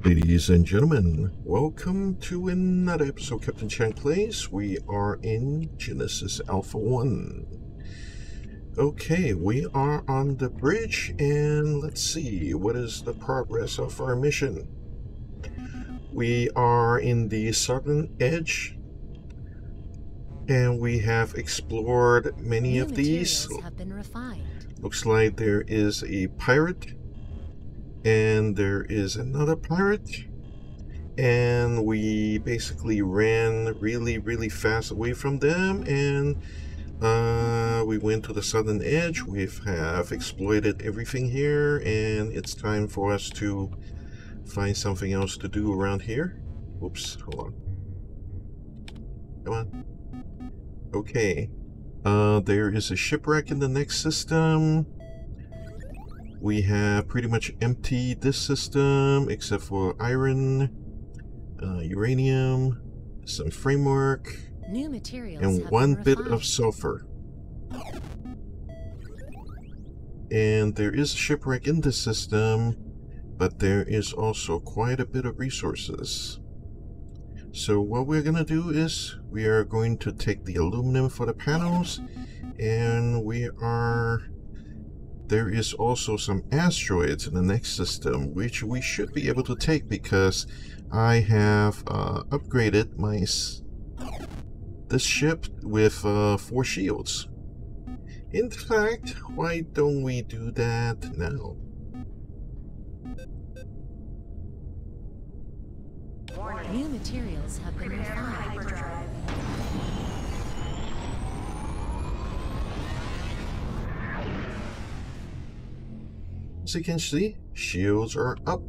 Ladies and gentlemen, welcome to another episode of Captain Chang Plays. We are in Genesis Alpha 1. Okay, we are on the bridge, and let's see, what is the progress of our mission? We are in the southern edge, and we have explored many of these. Have been refined. Looks like there is a pirate. And there is another pirate, and we basically ran really fast away from them, and we went to the southern edge. We have exploited everything here, and it's time for us to find something else to do around here. Oops, hold on. Come on. Okay. There is a shipwreck in the next system. We have pretty much emptied this system except for iron, uranium, some framework, new materials, and one bit of sulfur. And there is a shipwreck in this system, but there is also quite a bit of resources. So what we're going to do is we are going to take the aluminum for the panels, and there is also some asteroids in the next system, which we should be able to take because I have upgraded this ship with 4 shields. In fact, why don't we do that now? New materials have been refined. As you can see, shields are up.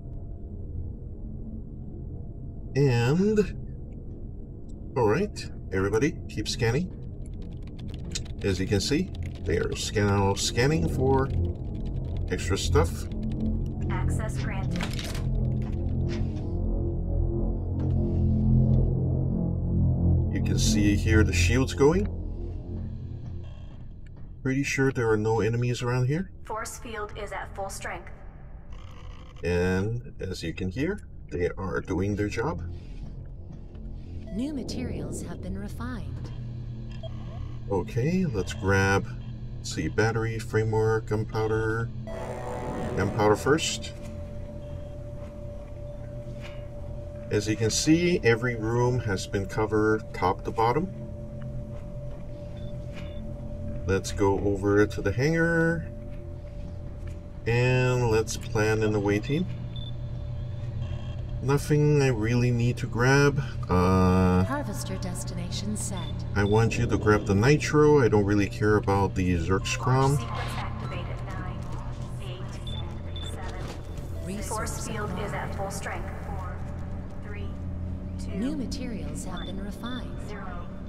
And alright, everybody keep scanning. As you can see, they are scanning for extra stuff. Access granted. You can see here the shields going. Pretty sure there are no enemies around here. Force field is at full strength. And as you can hear, they are doing their job. New materials have been refined. Okay, let's grab, battery, framework, gunpowder. Gunpowder first. As you can see, every room has been covered top to bottom. Let's go over to the hangar. And let's plan an away team. Nothing I really need to grab. Harvester destination set. I want you to grab the nitro. I don't really care about the Zergskrom. Force field is at full strength. 4, 3, 2. New materials have been refined. 0.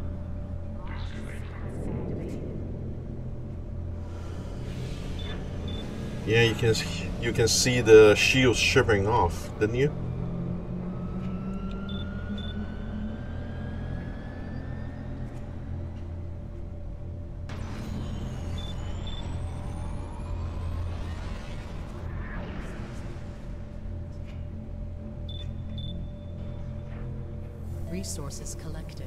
Yeah, you can see the shields shivering off, didn't you? Resources collected.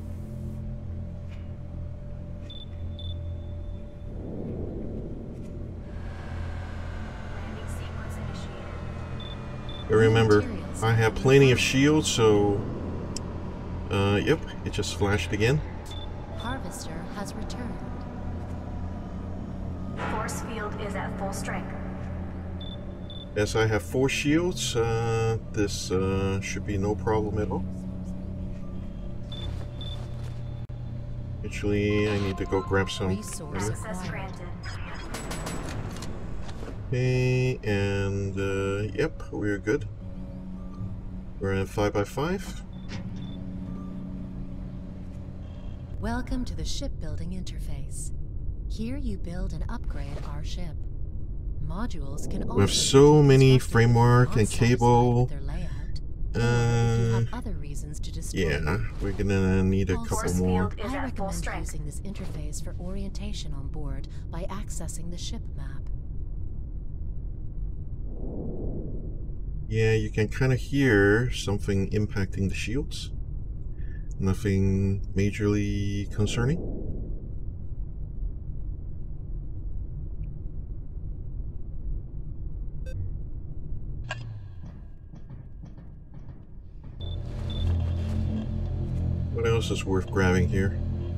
Remember, I have plenty of shields, so yep, it just flashed again. Harvester has returned. Force field is at full strength. As I have 4 shields, this should be no problem at all. Actually, I need to go grab some. Access granted. Okay, and yep, we're good. We're in 5x5. Welcome to the shipbuilding interface. Here you build and upgrade our ship. Modules can also With so many constructed framework and unsatisfied cable. with their layout. Or if you have other reasons to destroy Yeah, them. we're gonna need a couple Force more. field is I at full recommend strength. using this interface for orientation on board by accessing the ship map. Yeah, you can kind of hear something impacting the shields. Nothing majorly concerning. What else is worth grabbing here?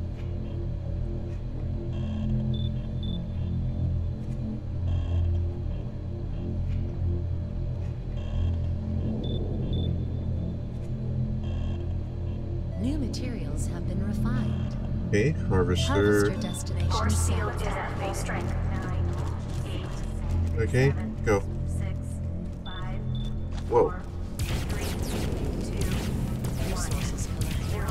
New materials have been refined. Okay, harvester. Harvester destination Force field set. is at full strength. 9, 8, Okay, 7, go. 6, 5, Whoa. 4, 3, 2, 1, Resources collected. 0.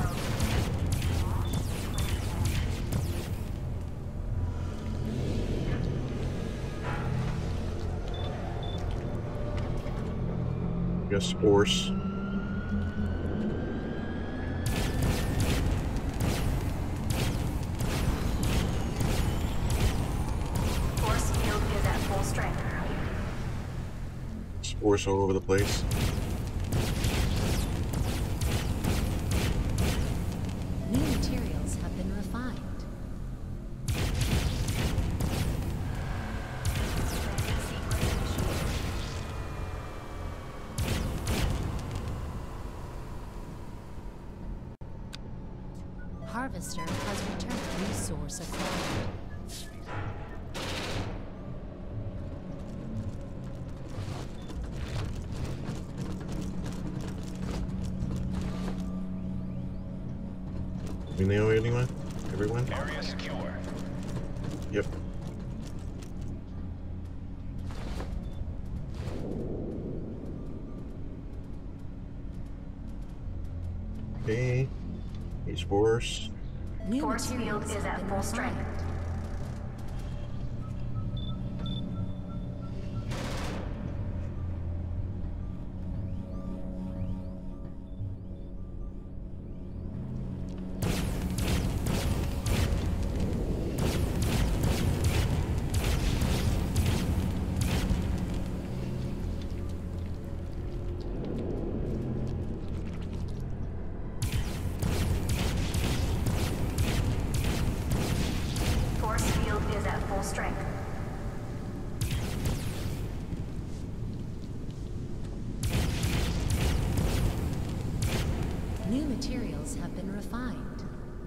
Guess spores. Force field is at full strength. Spores all over the place. New materials have been refined. Harvester has returned. Resource acquired. We know anyone? Everyone? Area secure. Yep. Okay. These spores. New Force materials field is have at been full strength. refined. Force field is at full strength. New materials have been refined.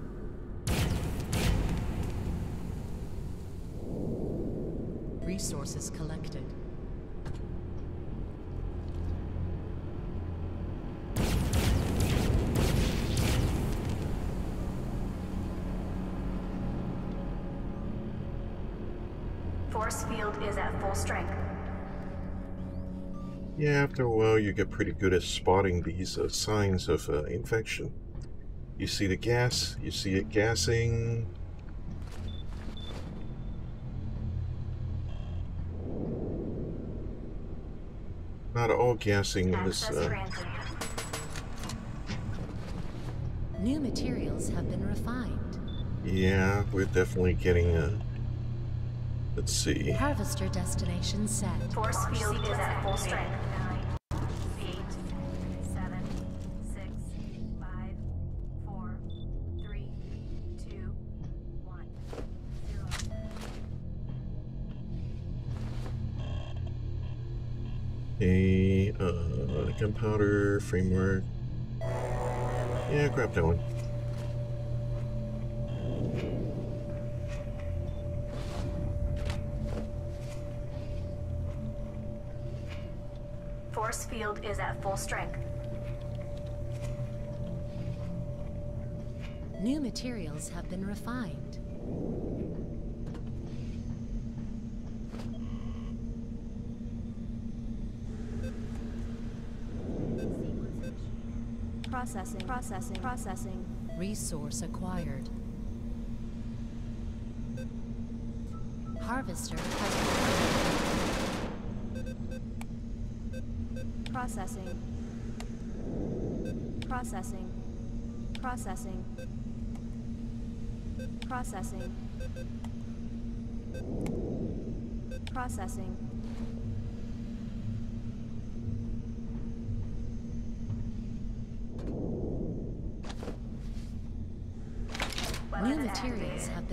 Resources collected. Force field is at full strength. Yeah, after a while you get pretty good at spotting these signs of infection. You see the gas, you see it gassing. Not all gassing is... Access granted. New materials have been refined. yeah, we're definitely getting a... Let's see. Harvester destination set. Force field is at full strength. 9, 8, 7, 6, 5, 4, 3, 2, 1, 0. A gunpowder framework. Yeah, grab that one. Force field is at full strength. New materials have been refined. Processing. Resource acquired. Harvester has Processing.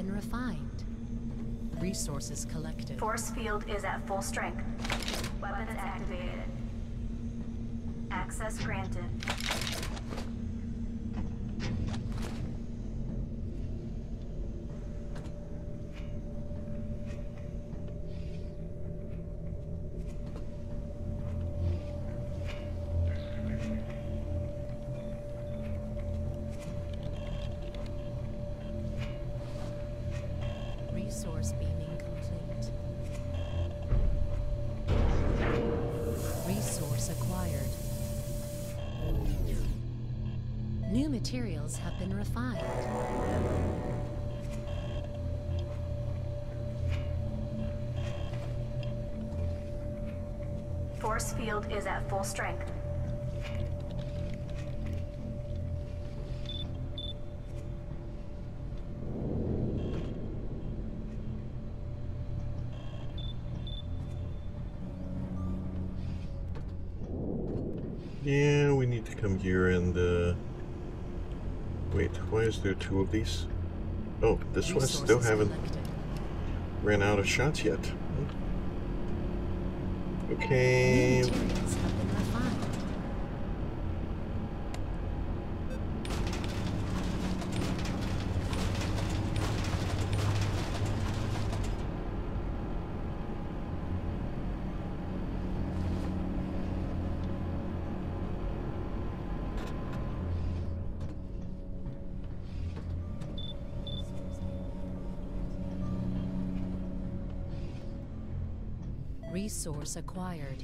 been refined. Resources collected. Force field is at full strength. Weapons activated. Access granted. Resource beaming complete. Resource acquired. New materials have been refined. Force field is at full strength. Yeah, we need to come here and, wait, why is there two of these? Oh, this one still Resources haven't collected. ran out of shots yet. New Okay, materials have been refined. Resource acquired.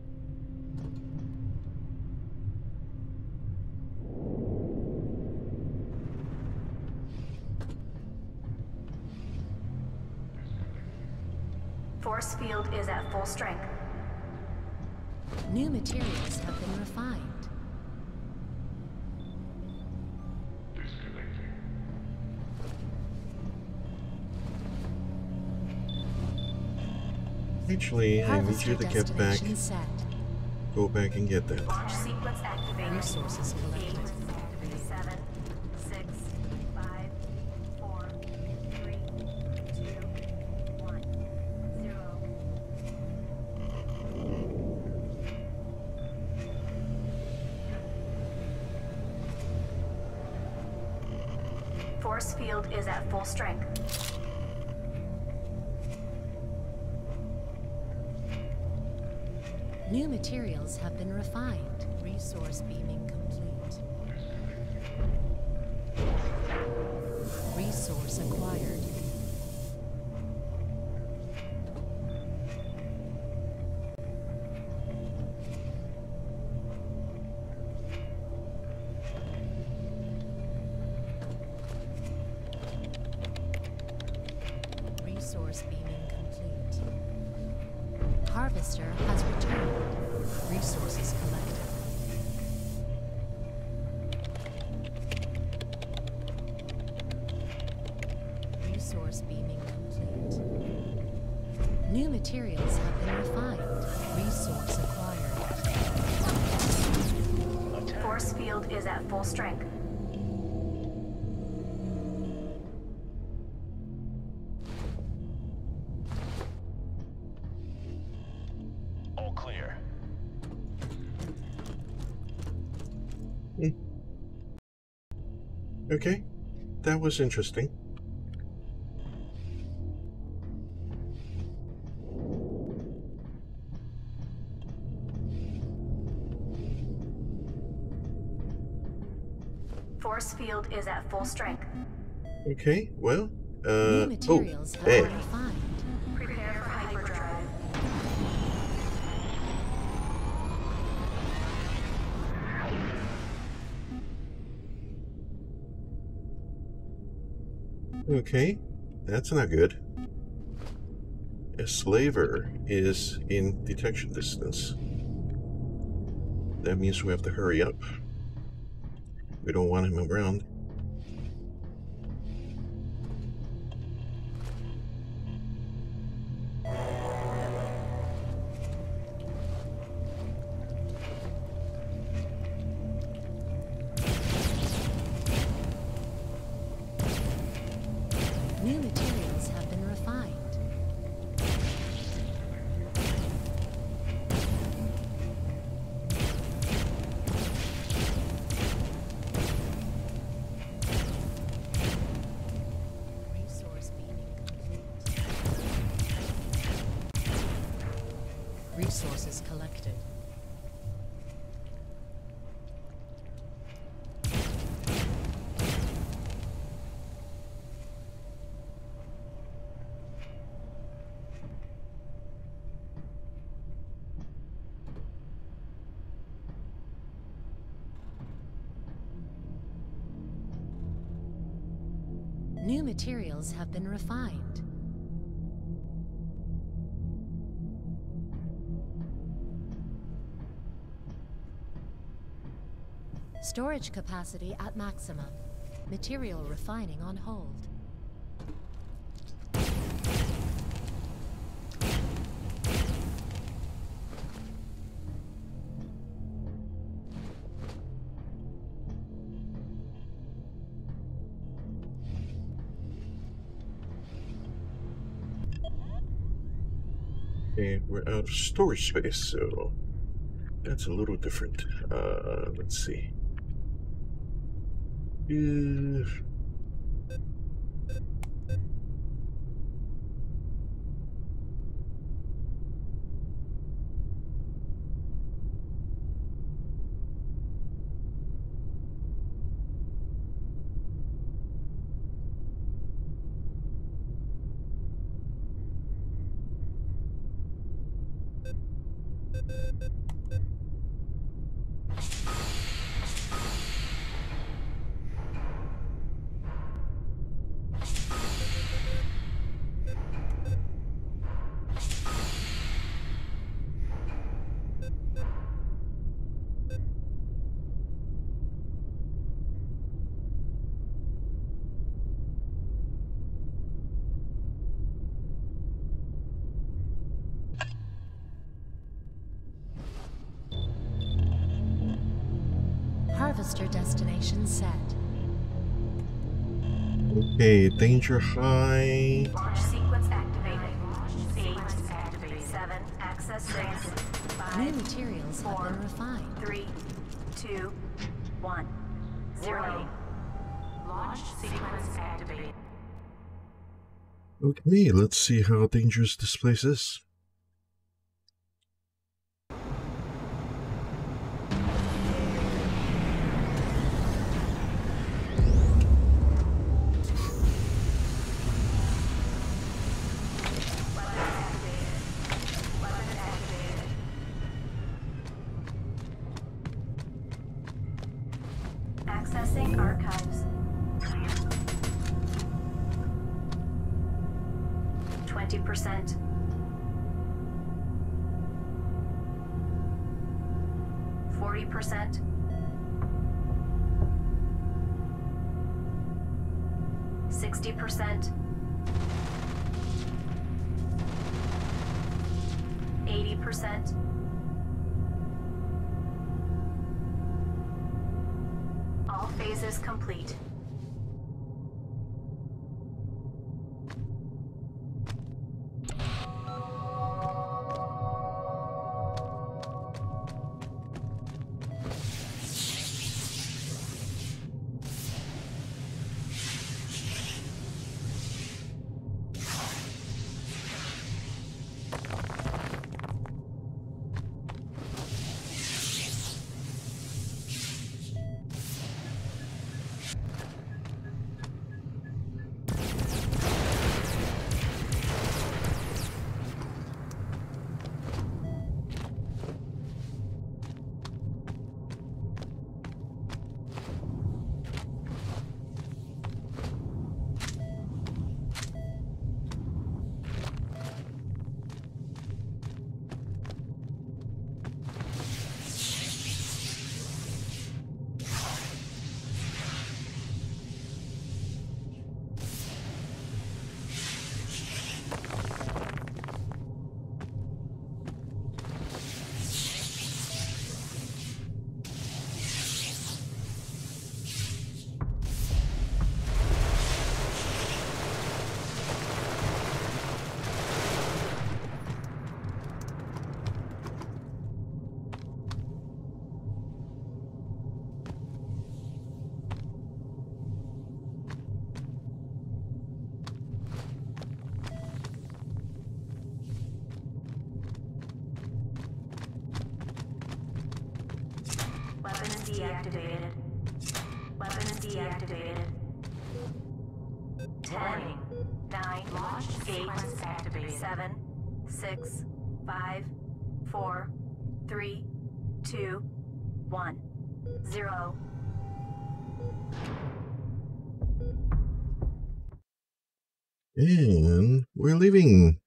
Force field is at full strength. New materials have been refined. actually, I need Harvester you to get back, destination set. go back and get that. Launch sequence activated. Resources collected. 8, 7, 6, 5, 4, 3, 2, 1, 0. Force field is at full strength. New materials have been refined. Resource beaming complete. Resource acquired. Resource beaming complete. Harvester has returned. Resources collected. Resource beaming complete. New materials have been refined. Resource acquired. Force field is at full strength. All clear. Okay, that was interesting. Force field is at full strength. Okay, well, New materials have hey. been refined. Prepare for hyperdrive. Okay, that's not good. A slaver is in detection distance. That means we have to hurry up. We don't want him around. New materials Resources collected. New materials have been refined. Storage capacity at maximum. Material refining on hold. Okay, we're out of storage space, so that's a little different. Let's see. Harvester destination set. Okay, danger high. Launch sequence activated. 8, activated. 7, access 6, New 5, materials have 4, been refined. 3, 2, 1, 0. Launch sequence activated. Okay, let's see how dangerous this place is. Accessing archives. 20%. 40%. 60%. 80%. All phases complete. deactivated. Weapons deactivated. 10, 9, Launch 8, sequence activated. 7, 6, 5, 4, 3, 2, 1, 0. And we're leaving.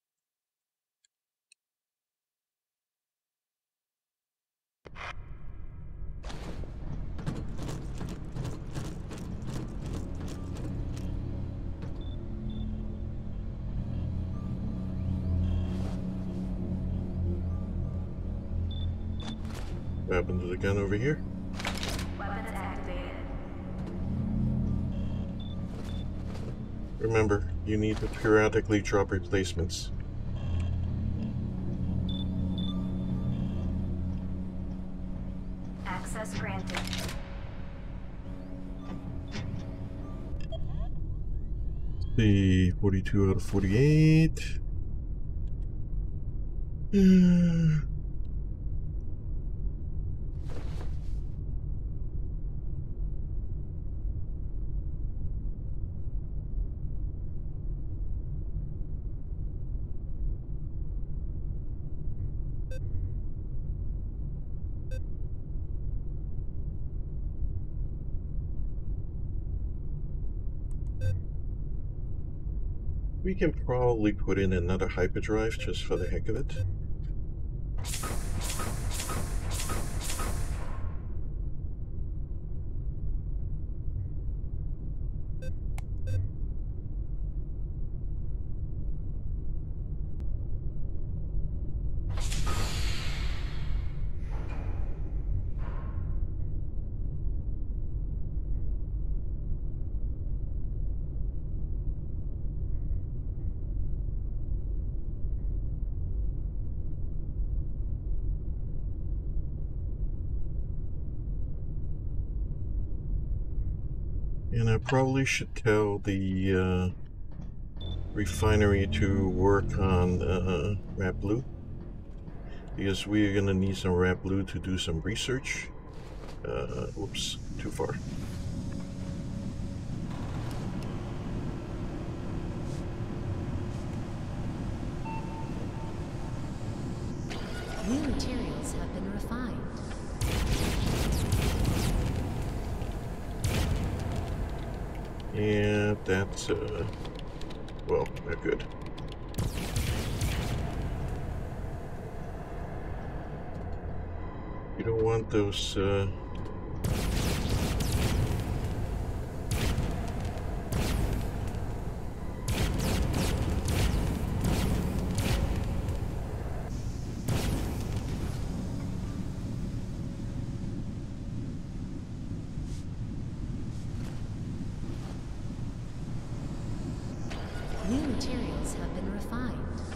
What happened to the gun over here? Weapons activated. Remember, you need to periodically drop replacements. Access granted. See, 42 out of 48. We can probably put in another hyperdrive just for the heck of it. And I probably should tell the refinery to work on rat blue, because we're gonna need some rat blue to do some research. Whoops, too far. New materials have been refined. Yeah, that's well, not good. You don't want those New materials have been refined.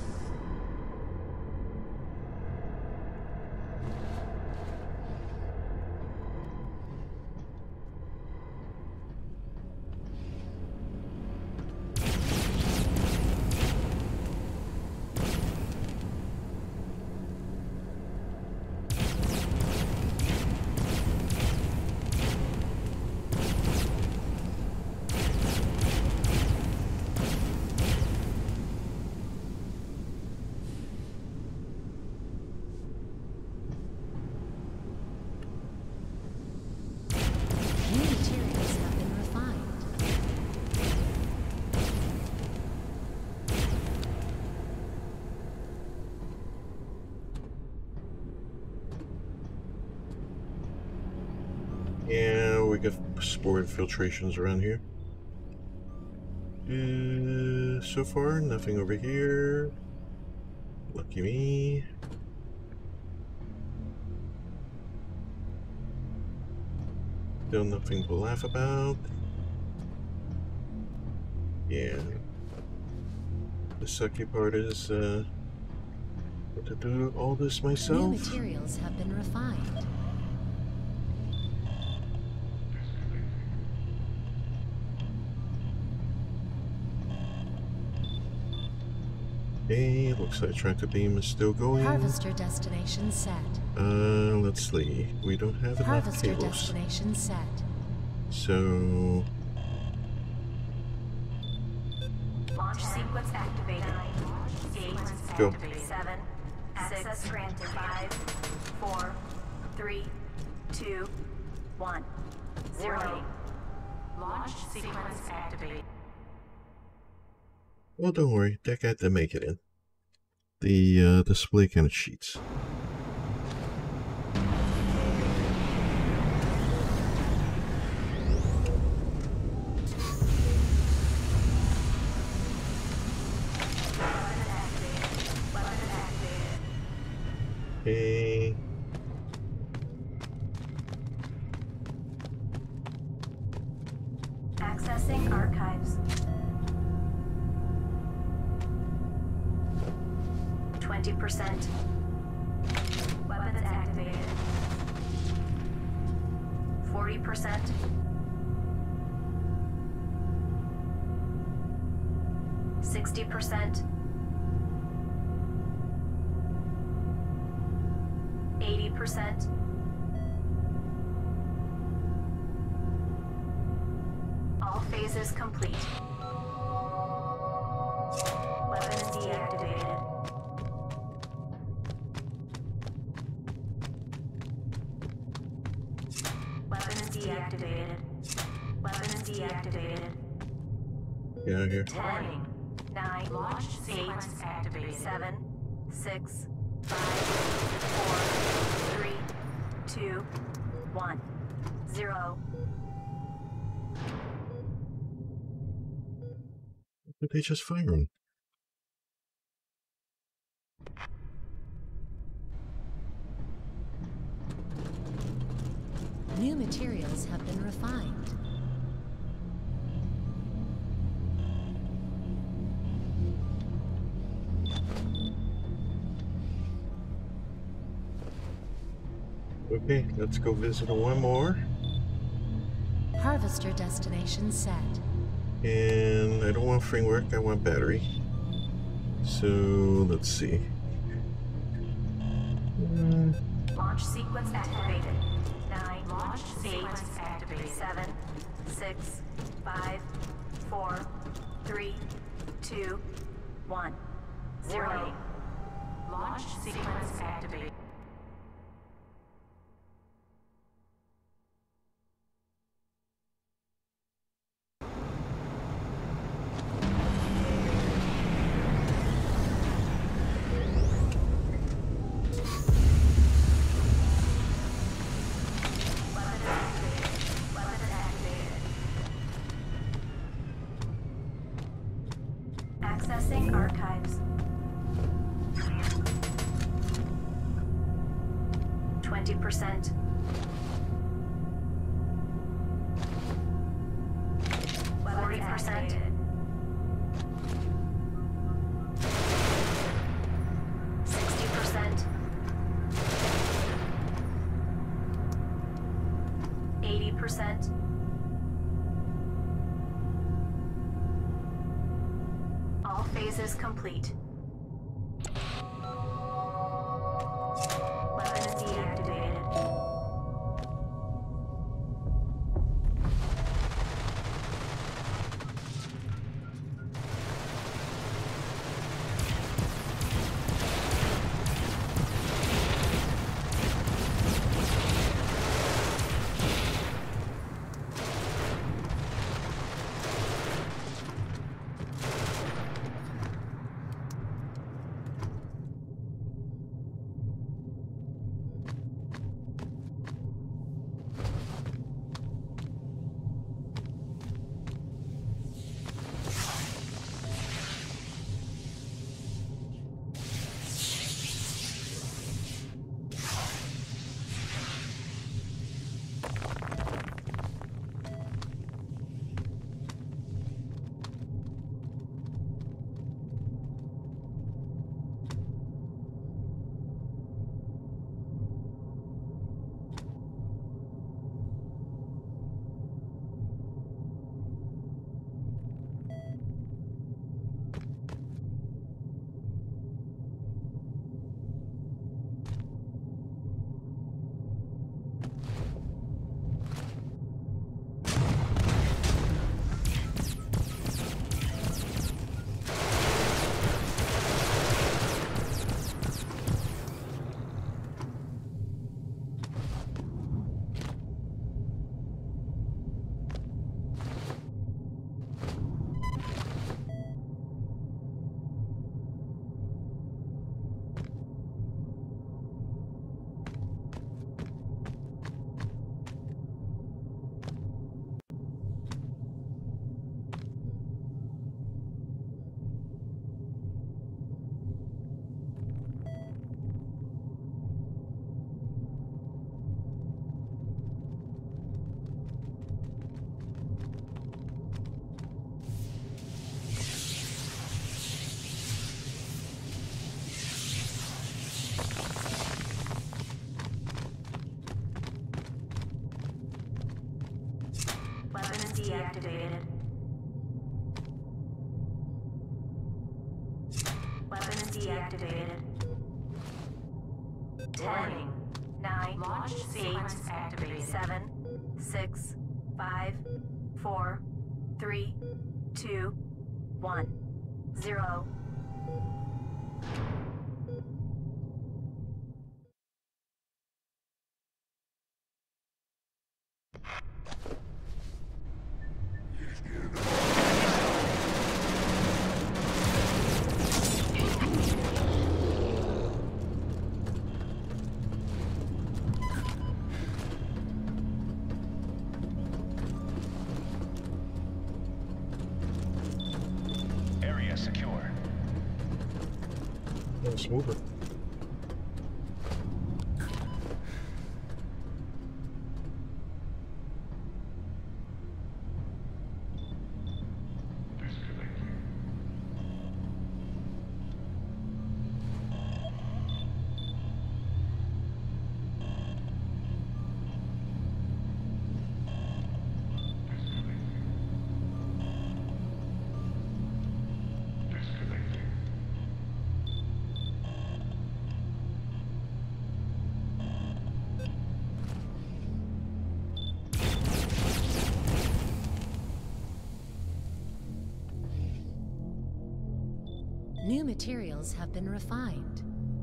New materials have been refined. yeah, we got spore infiltrations around here. So far, nothing over here. Lucky me. Still nothing to laugh about. Yeah. The sucky part is, what to do all this New myself. materials have been refined. Hey, looks like tracker beam is still going. Harvester destination set. Let's see. We don't have enough Harvester cables. destination set. So, Launch sequence activated. 8, Go. 7, 6, granted. 5, 4, 3, 2, 1, 0. Launch sequence activated. well, don't worry. That guy did make it in. The display kind of cheats. Hey. Accessing archives. 20%. Weapons activated. 40%. 60%. 80%. All phases complete. Weapons deactivated. Weapons deactivated. Weapons deactivated. Yeah, here. 10, 9, 8, 7, 6, 5, 4, 3, 2, 1, 0. Did they just fire him? New materials have been refined. Okay, let's go visit one more. Harvester destination set. And I don't want framework, I want battery. So, let's see. Launch sequence activated. 9, 8, 7, 6, 5, 4, 3, 2, 1, 0. Launch sequence activated. Accessing archives. 20%. 40%. 60%. 80%. All phases complete. Weapons deactivated. deactivated. 10, 9, launch sequence activated. 7, 6, 5, 4, 3, 2, 1, 0. Area secure. Let's move it. New materials have been refined.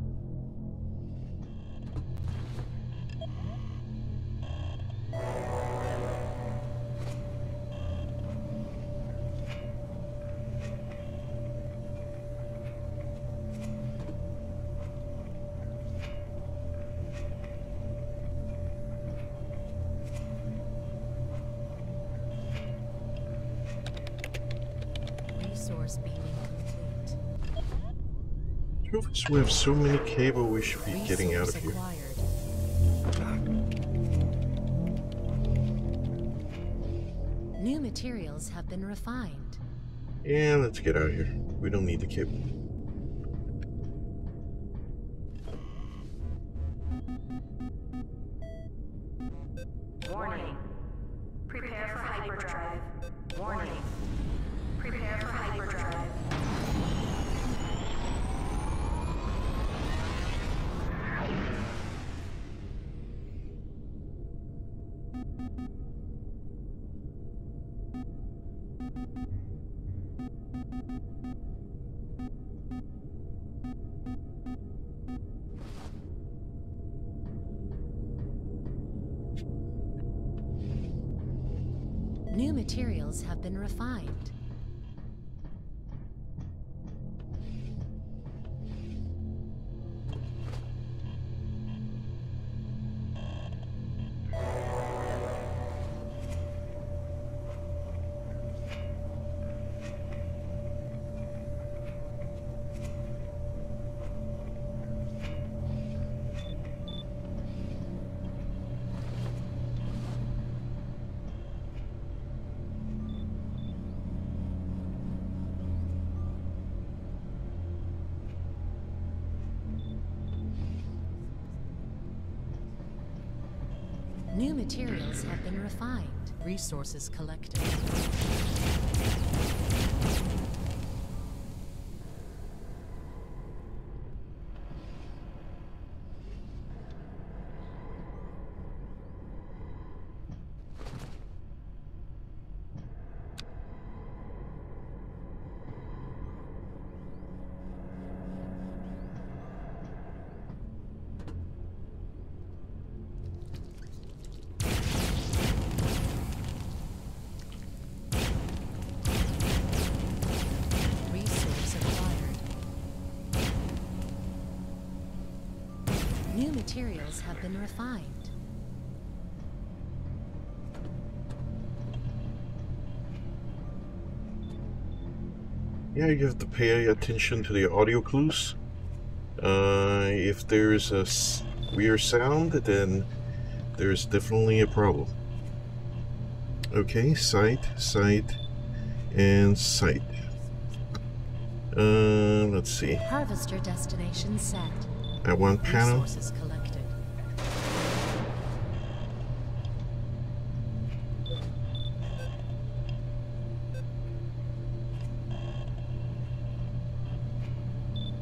Resource beaming complete. Truth is, we have so many cable we should be getting out of here. Acquired. New materials have been refined. Yeah, let's get out of here. We don't need the cable. Warning. Prepare for hyperdrive. Warning. Prepare for hyperdrive. New materials have been refined. New materials have been refined. Resources collected. New materials have been refined. Yeah, you have to pay attention to the audio clues. If there's a weird sound, then there's definitely a problem. Okay, sight, sight, and sight. Let's see. Harvester destination set. At one panel. Resources collected.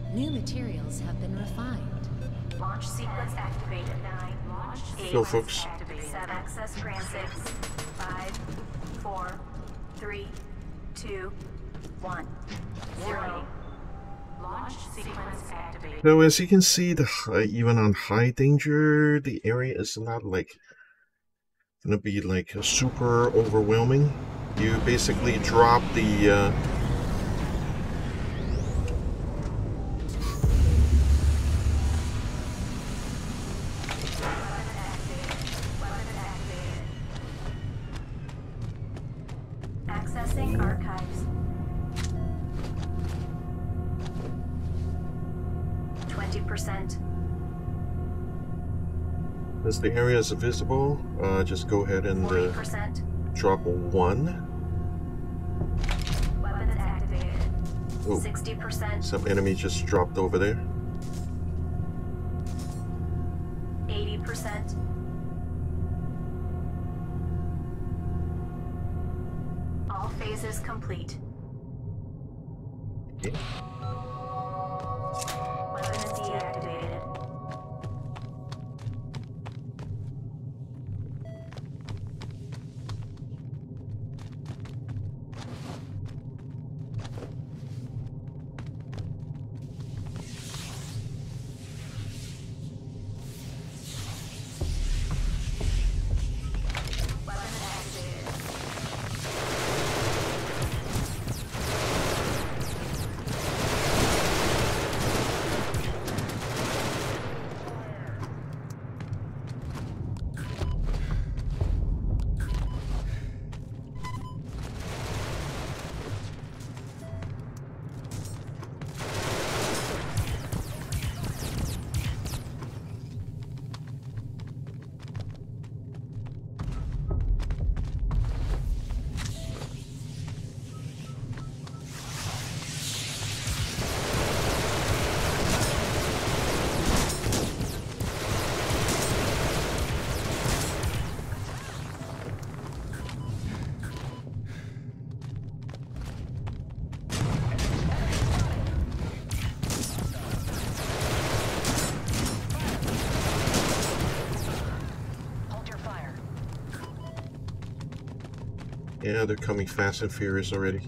New materials have been refined. Launch sequence activated. 9. Launch Go, sequence folks. activated. 7. Access granted. 6, 5, 4, 3, 2, 1, 0. Launch sequence activated. So as you can see, even on high danger, the area is not like gonna be like super overwhelming. You basically drop the Accessing archives. 20%. as the area is visible, just go ahead and 40%. drop a 1. Weapons activated. Oh, 60%. some enemy just dropped over there. 80%. All phases complete. Okay. Weapons deactivated. Weapons activated. Yeah, they're coming fast and furious already.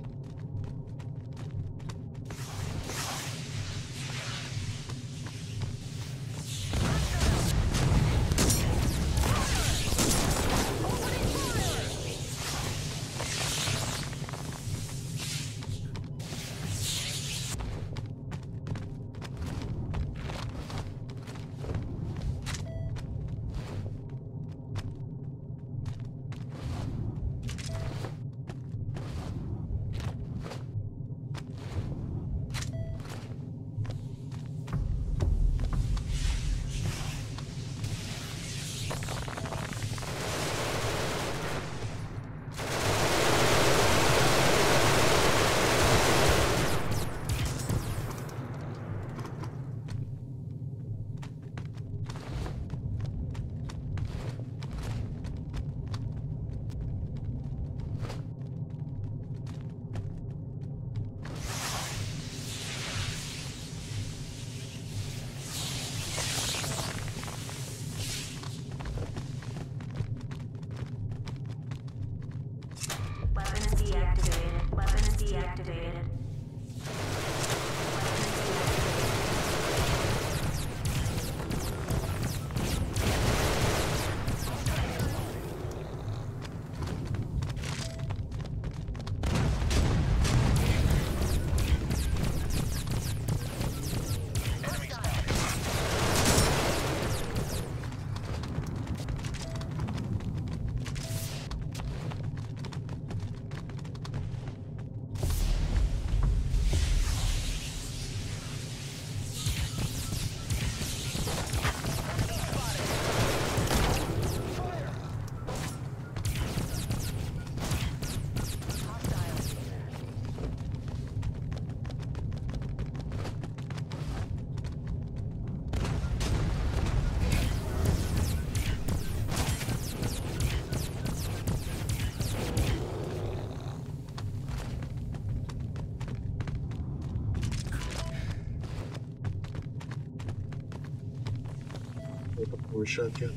Like a power shotgun.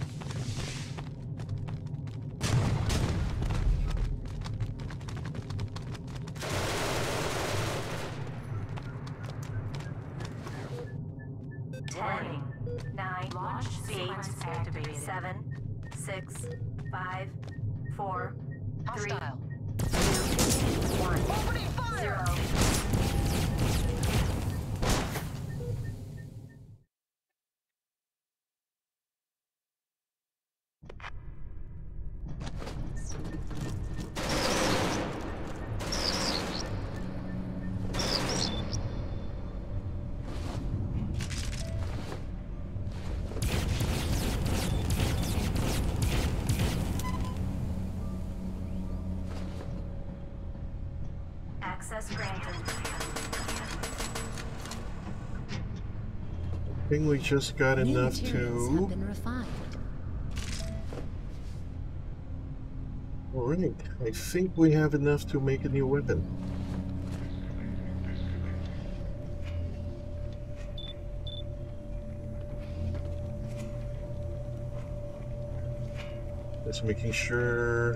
Warning. 9. Launch sequence activated. 7, 6, 5, 4, 3, 2, 1. Opening fire! 0. Access granted. I think we just got New enough materials have to. been refined. Alright, I think we have enough to make a new weapon. Just making sure.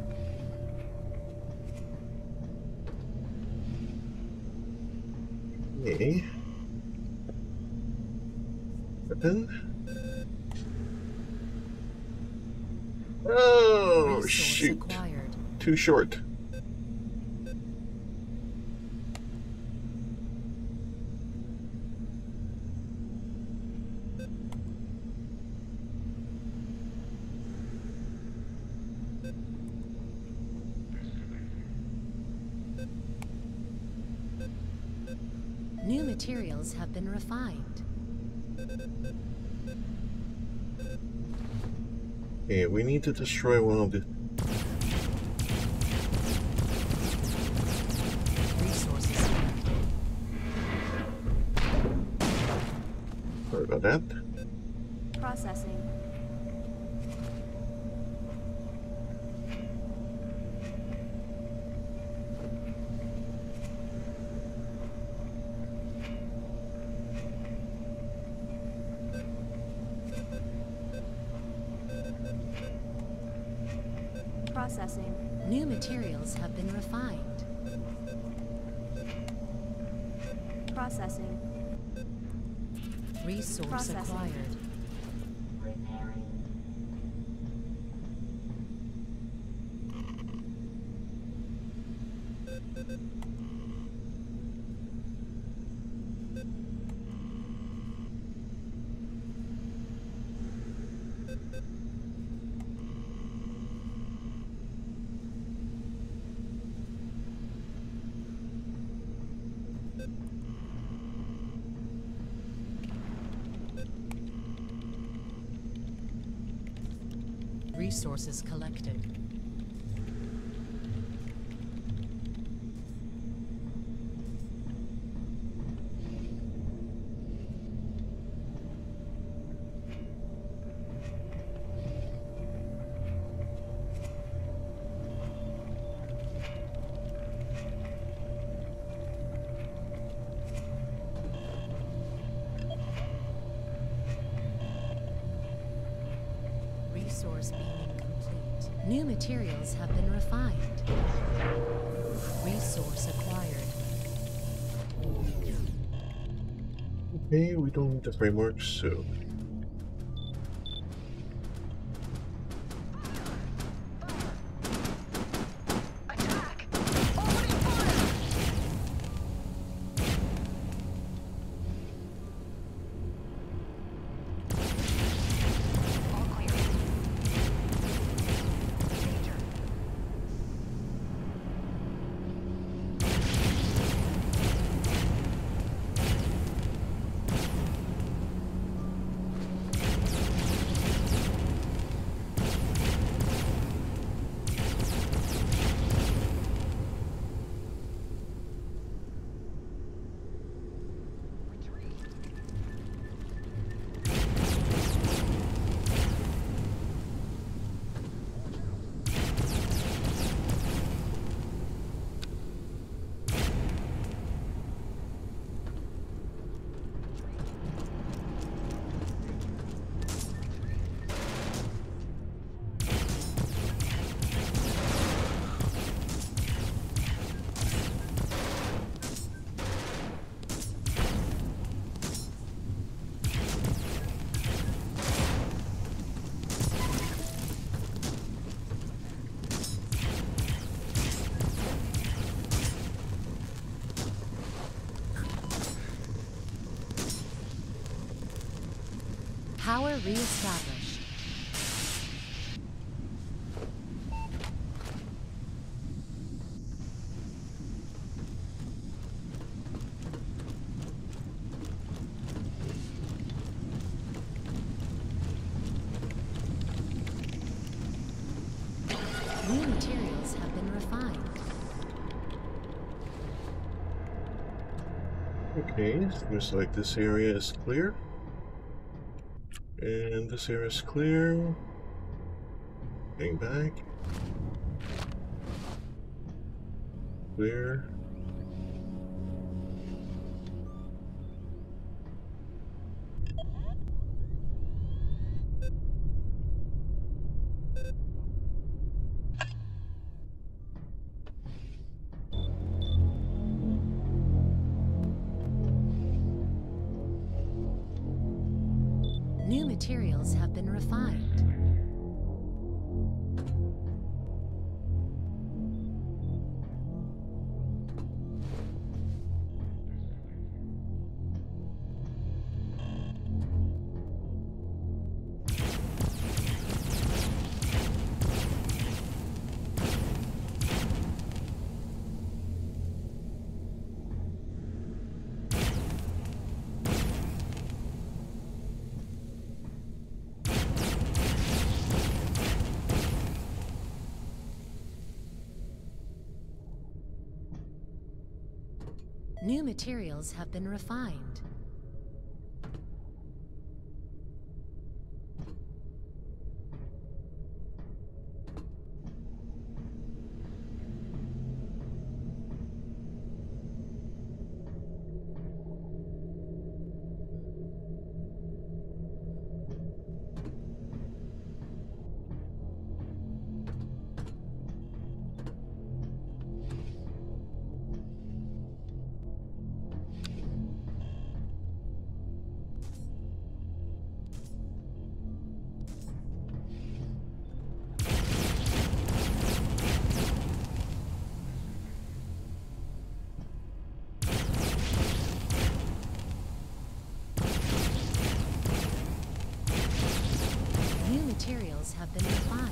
Okay. Weapon. Oh, Resource shoot. acquired. Too short. New materials have been refined. Okay, we need to destroy one of the. Resources Sorry about that. Processing. Processing. New materials have been refined. Processing. Resource Processing. acquired. Resources collected. Resource being complete. New materials have been refined. Resource acquired. Okay, we don't need the framework, so. Attack! Opening fire! All clear. Danger. Power reestablished. New materials have been refined. Okay, seems like this area is clear. And this area is clear. Hang back. Clear. New materials have been refined. New materials have been refined. Materials have been refined.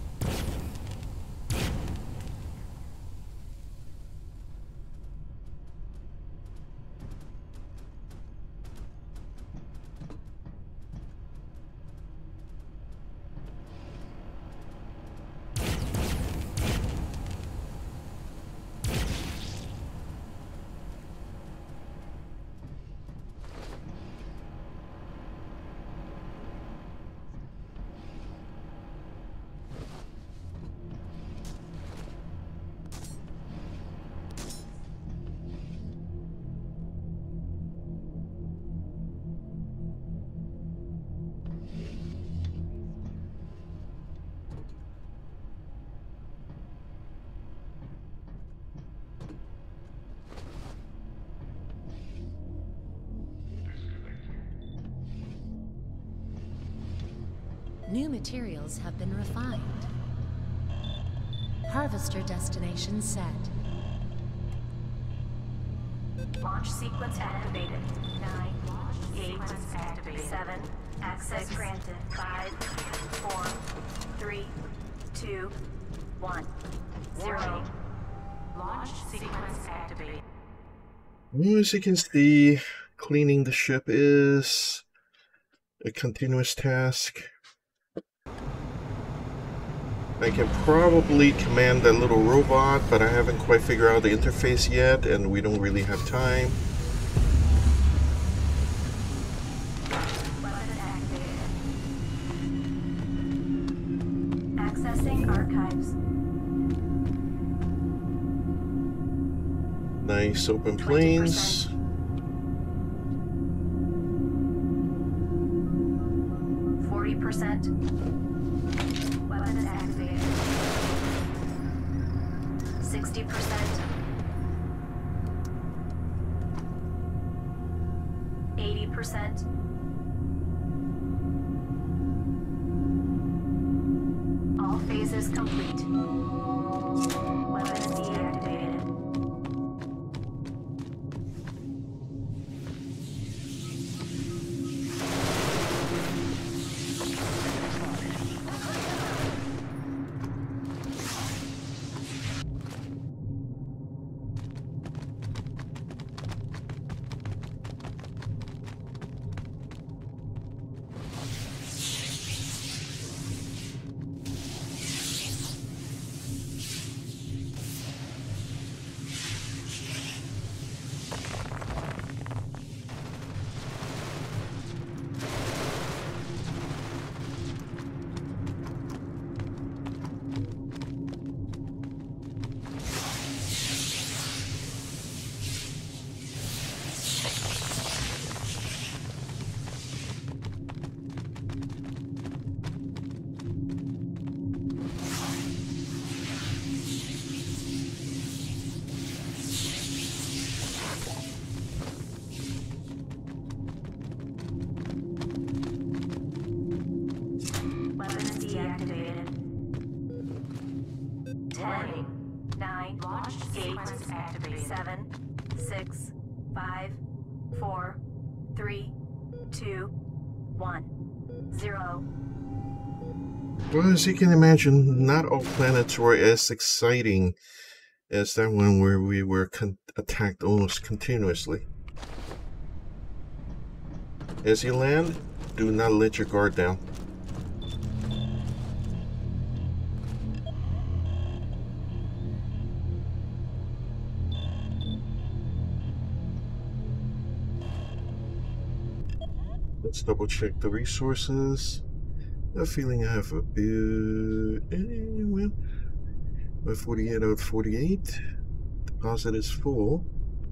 New materials have been refined. Harvester destination set. Launch sequence activated. 9, 8, 7, access granted. 5, 4, 3, 2, 1, 0. Launch sequence activated. As you can see, cleaning the ship is a continuous task. I can probably command that little robot, but I haven't quite figured out the interface yet, and we don't really have time. Weapon activated. Accessing archives. Nice open plains. 40%. Weapons activated. 60%. 80%. All phases complete. Weapons deactivated. 5, 4, 3, 2, 1, 0. Well, as you can imagine, not all planets were as exciting as that one where we were attacked almost continuously. As you land, do not let your guard down. Let's double check the resources. I have a feeling I have a bit... well, by 48 out of 48. Deposit is full.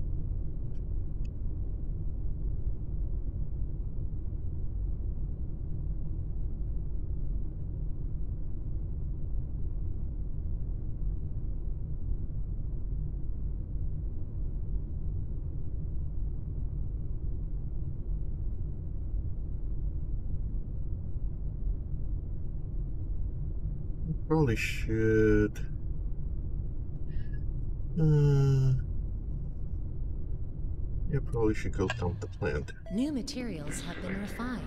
Probably should... yeah, probably should go dump the plant. New materials have been refined.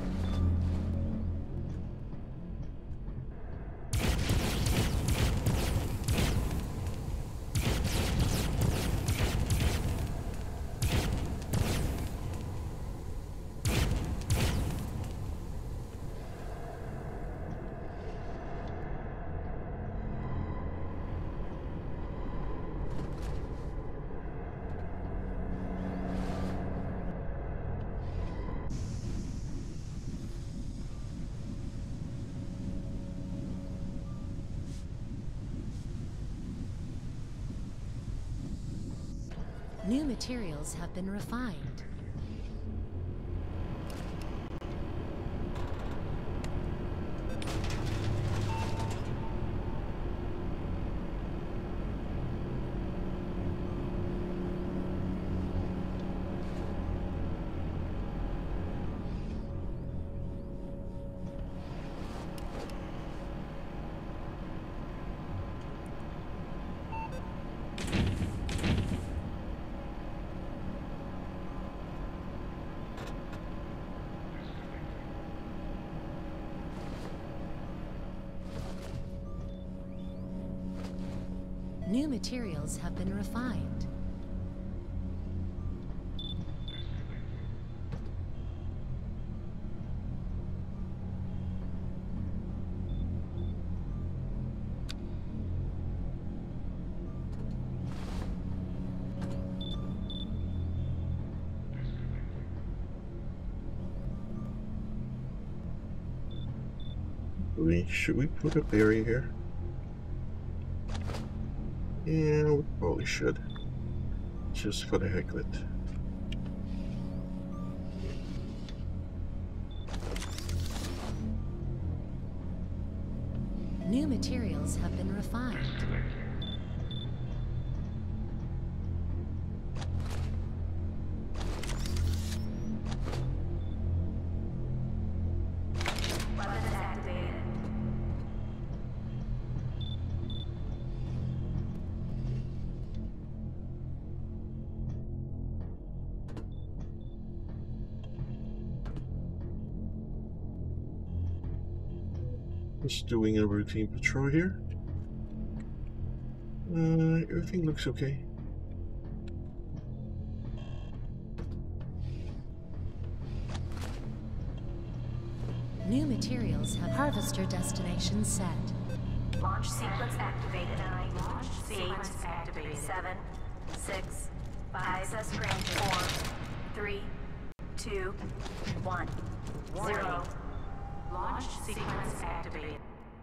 New materials have been refined. New materials have been refined. Should we put a barrier here? Yeah, we probably should. Just for the heck of it. New materials have been refined. Weapons activated. Just doing a routine patrol here. Everything looks okay. New materials have harvester destination set. Launch sequence activated. 9, Launch sequence 8, activated. 7, 6, 5. Access granted. 4, 3, 2, 1, 0. Launch sequence activated.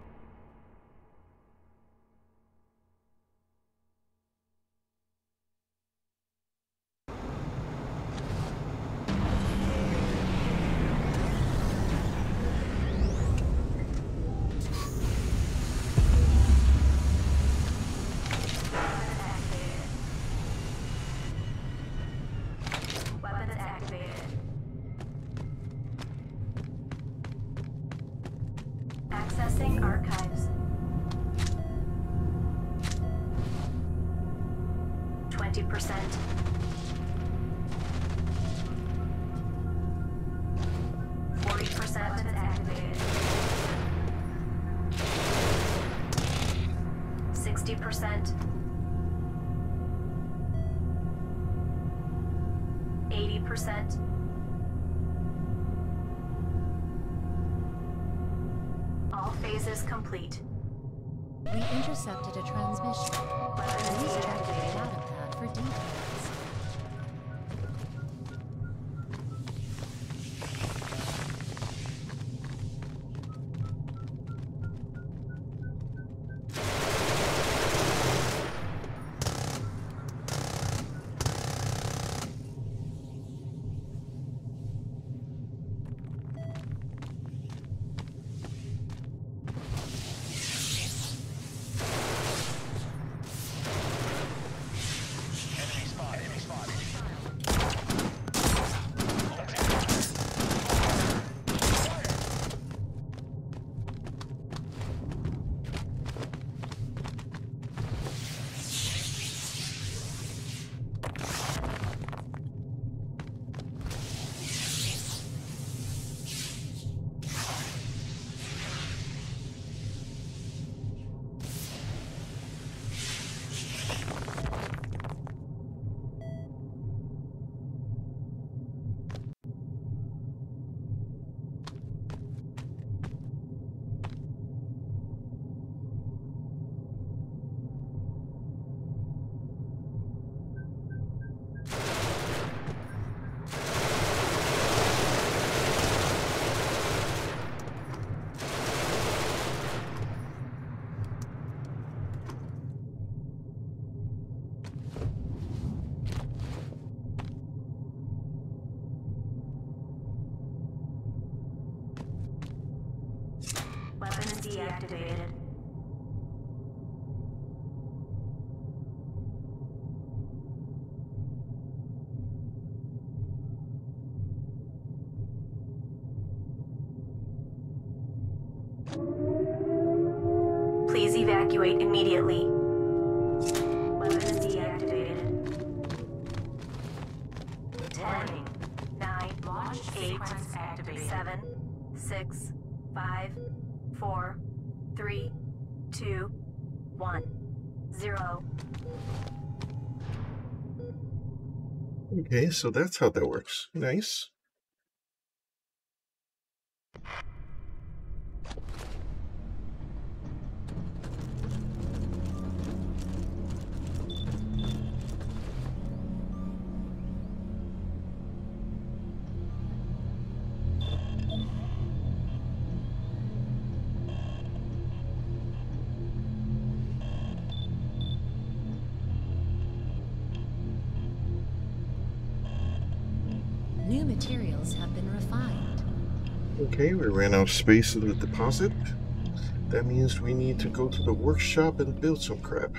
Weapons activated. Accessing archives. 20%. 70%. 80%. All phases complete. We intercepted a transmission. Please check the data pad for details. Weapons deactivated. Please evacuate immediately. Weapons deactivated. 10, 9, Launch 8, sequence activated. 7, 6, 5, 4, 3, 2, 1, 0. Okay, so that's how that works. Nice. New materials have been refined. Okay, we ran out of space in the deposit. That means we need to go to the workshop and build some crap.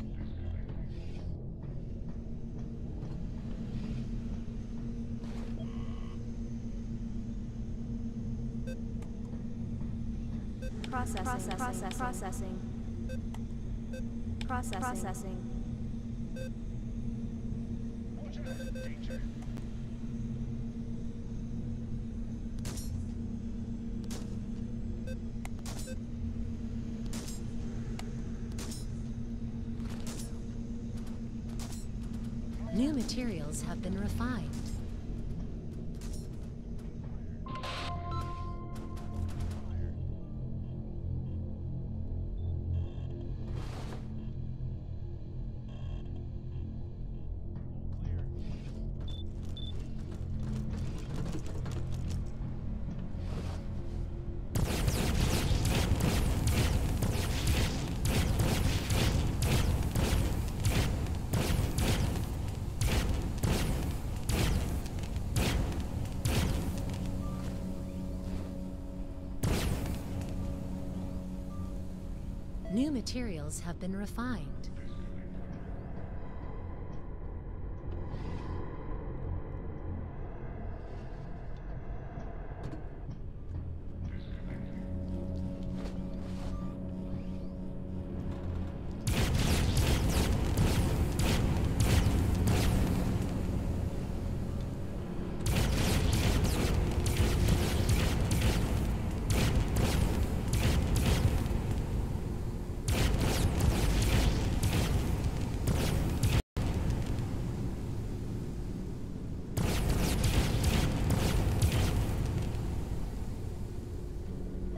Processing. New materials have been refined. New materials have been refined.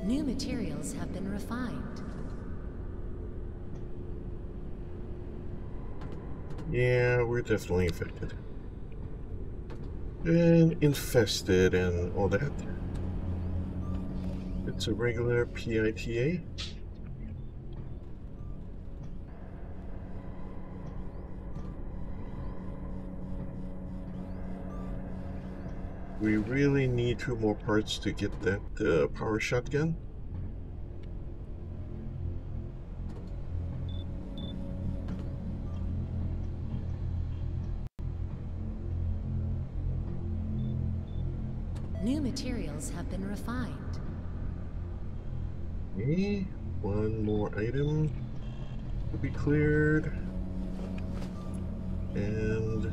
New materials have been refined. Yeah, we're definitely infected. And infested and all that. It's a regular PITA. We really need 2 more parts to get that power shotgun. New materials have been refined. Okay, 1 more item to be cleared. And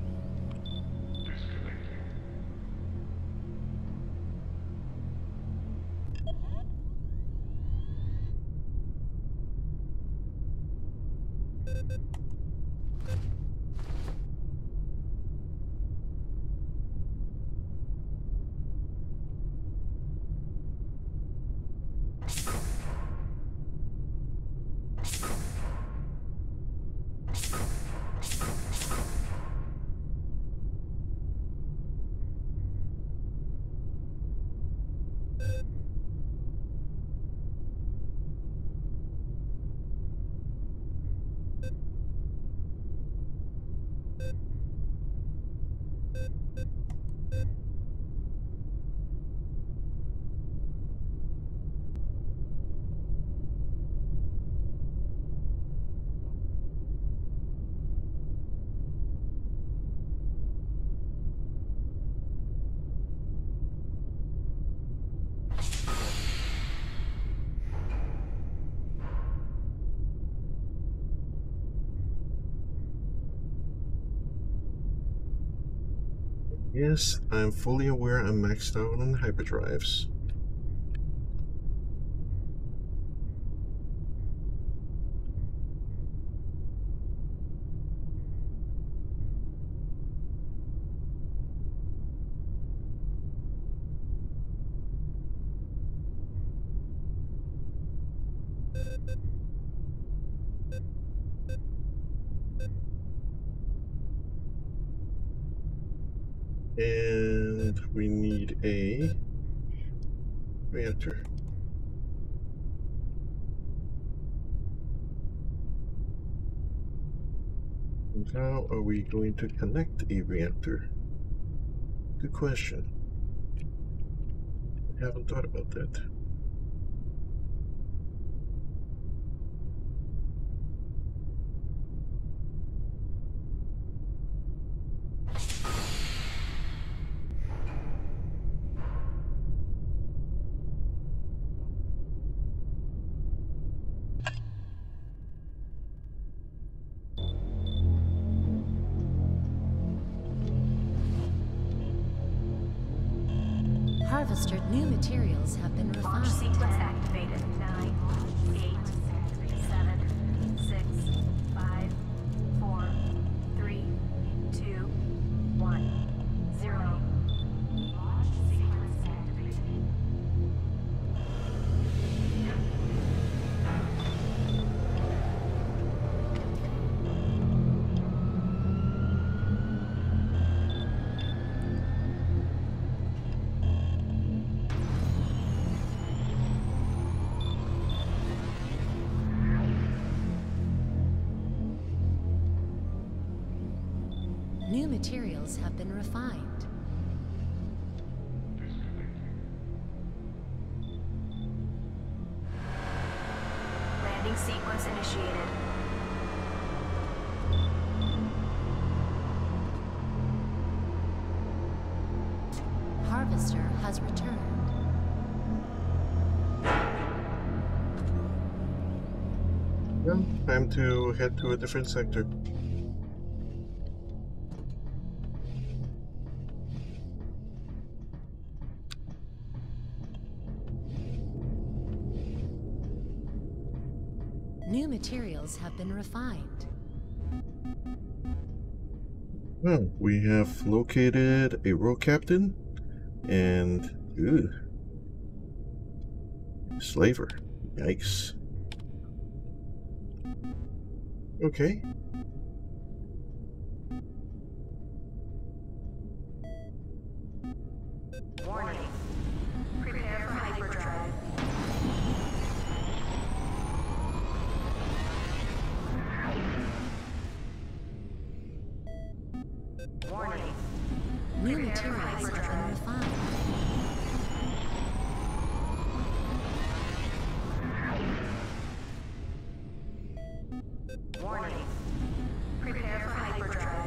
yes, I'm fully aware I'm maxed out on hyperdrives. And we need a reactor. And how are we going to connect a reactor? Good question. I haven't thought about that. Harvested new materials have been Launch refined. sequence activated. 9, 8, 7, 6, 5, 4, 3, 2, 1, 0. Launch sequence activated. New materials have been refined. Landing sequence initiated. Harvester has returned. Well, time to head to a different sector. New materials have been refined. Well, we have located a row captain and Slaver. Yikes. Okay. Warning. Prepare for hyperdrive. Warning. New materials have been refined. Warning. Prepare for hyperdrive.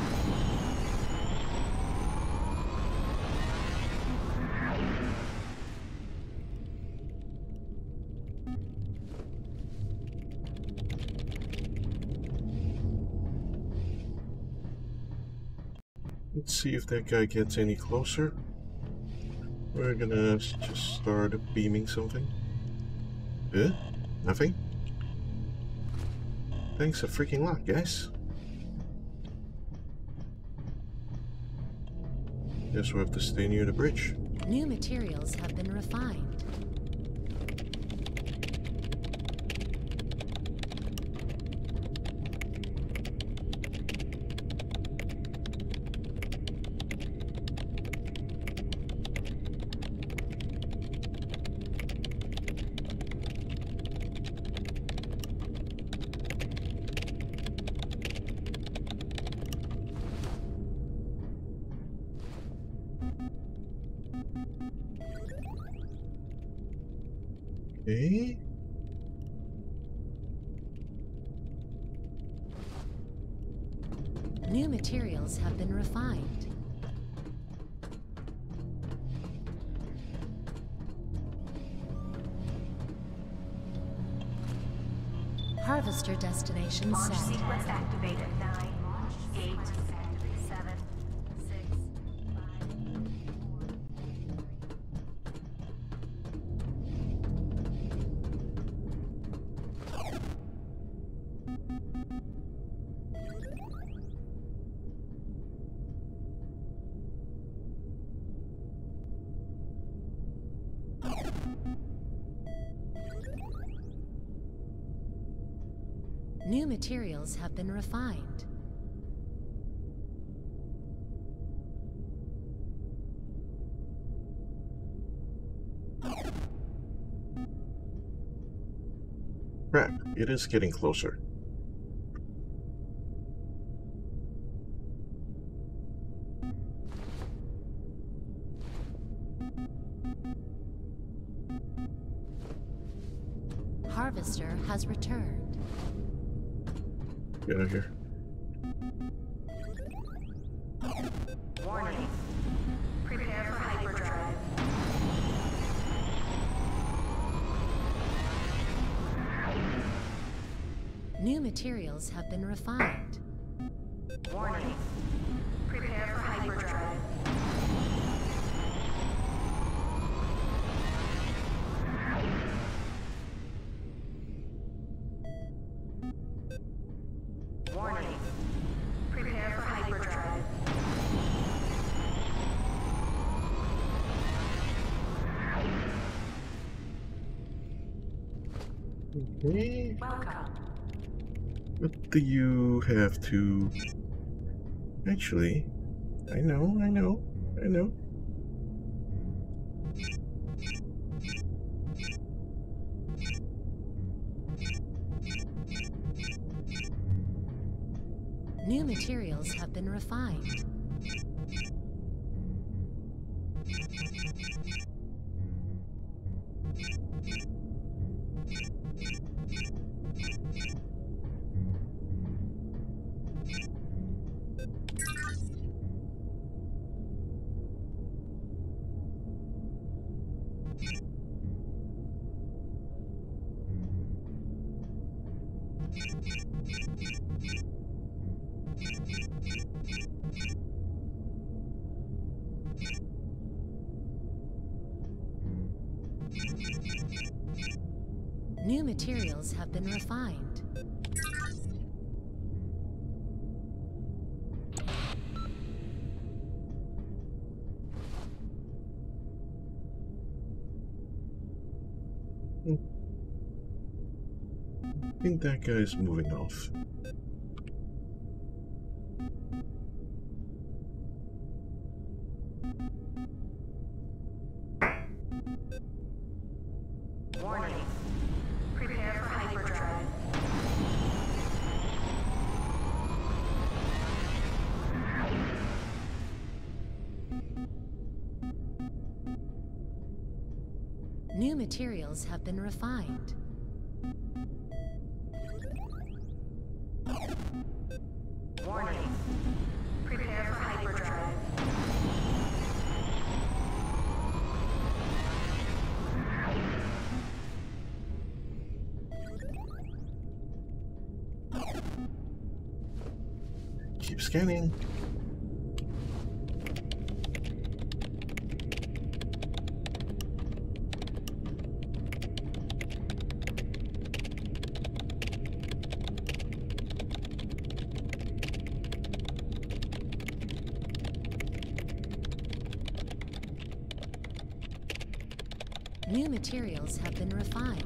Let's see if that guy gets any closer. We're gonna just start beaming something. Nothing? Thanks a freaking lot, guys. Guess we'll have to stay near the bridge. New materials have been refined. Okay. New materials have been refined. Harvester destination Launch set. sequence activated. 9, 8, 7, 6, 5, 4. New materials have been refined. Crap, it is getting closer. Harvester has returned. Get out of here. Warning. Prepare for hyperdrive. New materials have been refined. Warning. Prepare for hyperdrive. Warning. Prepare for hyperdrive. Okay. Welcome. What do you have to... Actually, I know. New materials have been refined. New materials have been refined. I think that guy's moving off. Warning. Prepare for hyperdrive. New materials have been refined. Warning. Prepare for hyperdrive. Keep scanning. New materials have been refined.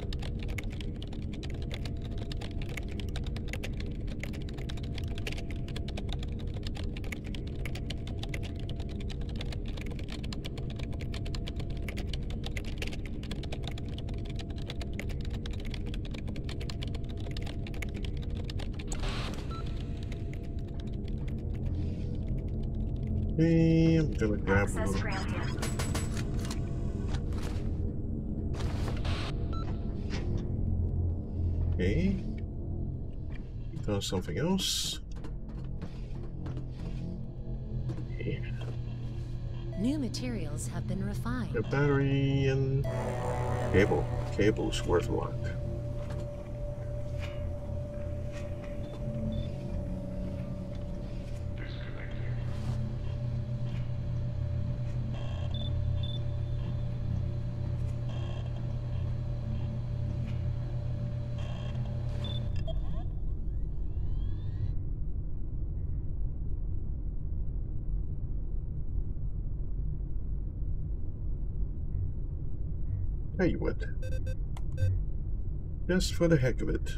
Okay, I'm gonna grab Access one. granted. Okay. Done something else. Okay. New materials have been refined. A battery and cable. Cable's worth a lot. Tell you what. Just for the heck of it.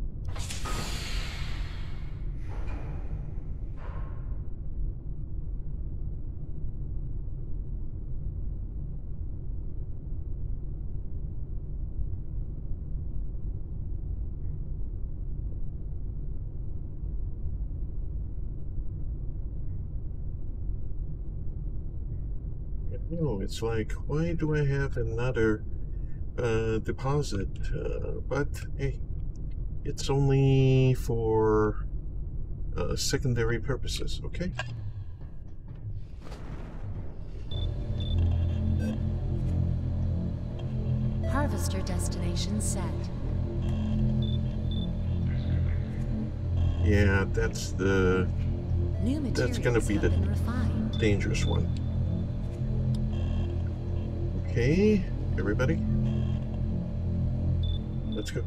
No, it's like, why do I have another deposit? But hey, it's only for secondary purposes, okay? Harvester destination set. Yeah, that's the New materials gonna be have the been refined. dangerous one. Okay, everybody, let's go.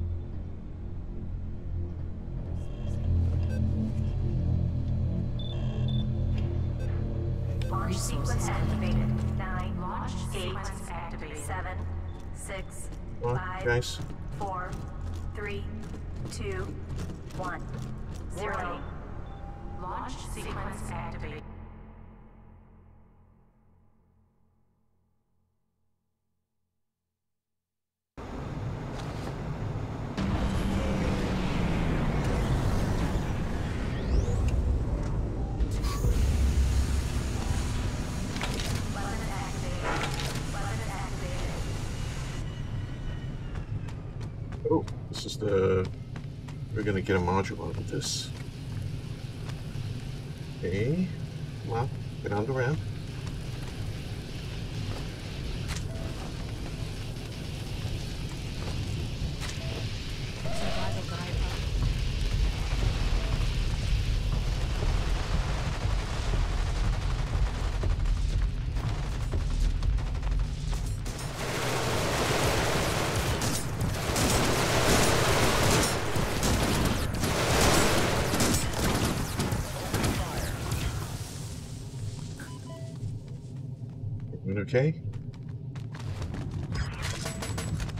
Launch sequence activated. 9, Launch 8, sequence activated. 7, 6, Come on, 5, guys. 4, 3, 2, 1, 0. Launch sequence activated. Weapon activated. Weapon activated. Oh, this is the... We're gonna get a module out of this. Okay, come on, get on the ramp. Survival guide up. Okay.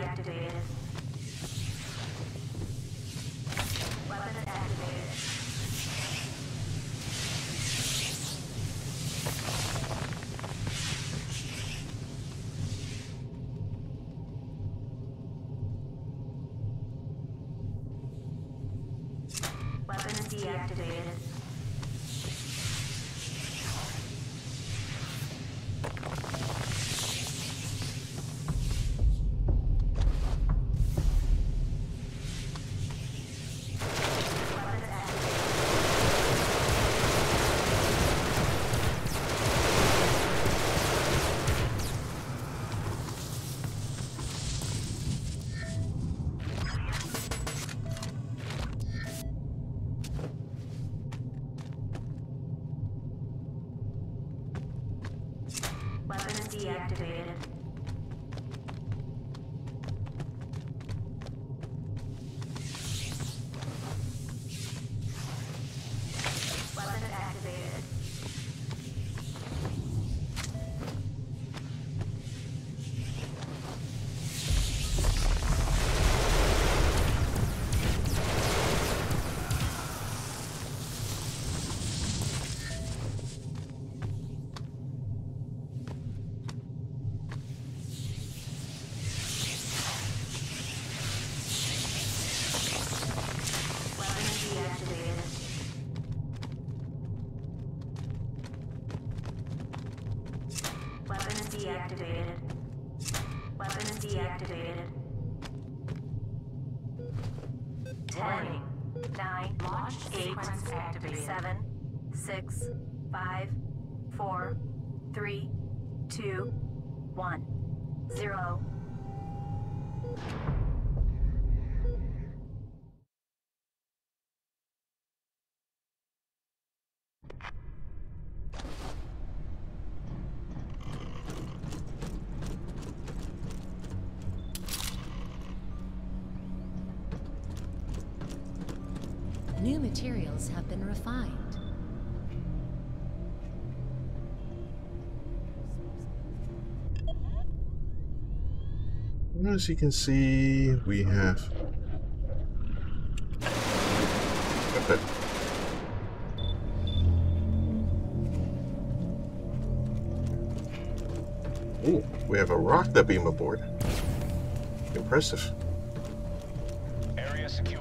deactivated. Weapons activated. Weapons deactivated. Weapons deactivated. Weapons activated. Weapons deactivated. Weapons deactivated. Weapons deactivated. 10, 9, Launch 8, sequence activated. 7, 6, 5, 4, 3, 2, 1, 0. New materials have been refined. As you can see, we have weapon. Ooh, we have a rock that beam aboard. Impressive. Area secure.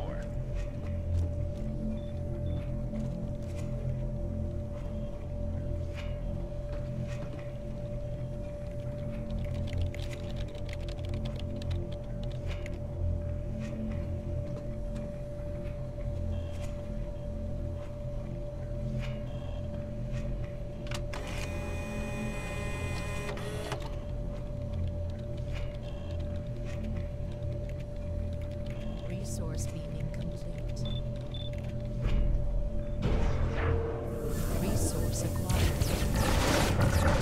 Resource beaming complete. Resource acquired.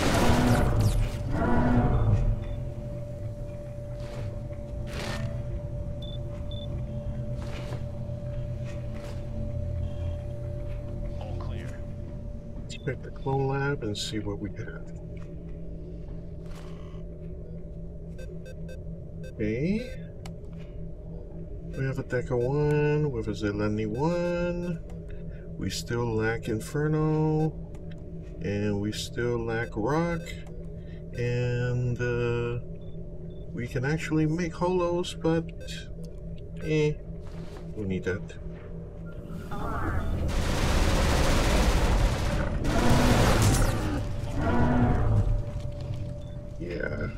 All clear. Let's check the clone lab and see what we have. Okay. We have a Deca 1 with a Zeleny 1. We still lack Inferno. And we still lack Rock. And we can actually make holos, but we need that. Yeah.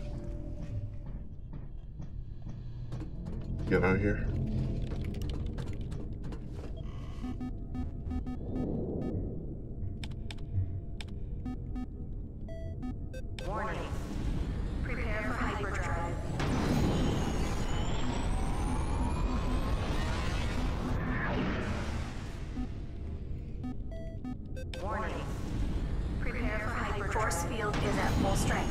Get out of here. Warning. Prepare for hyperdrive. Warning. Prepare for hyperdrive. Force field is at full strength.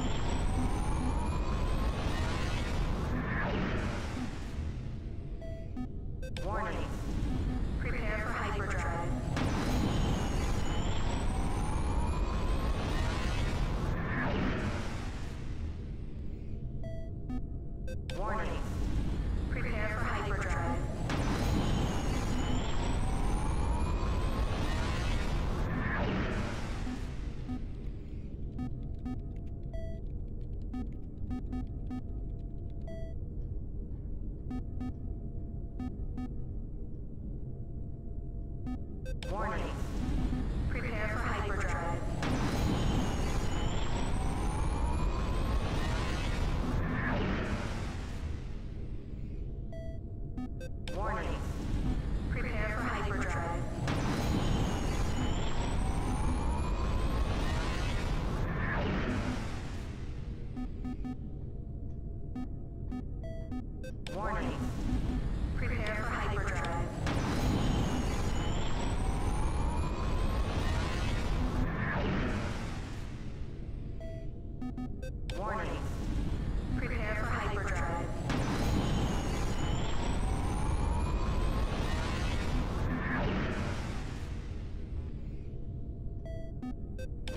Warning. Prepare for hyperdrive.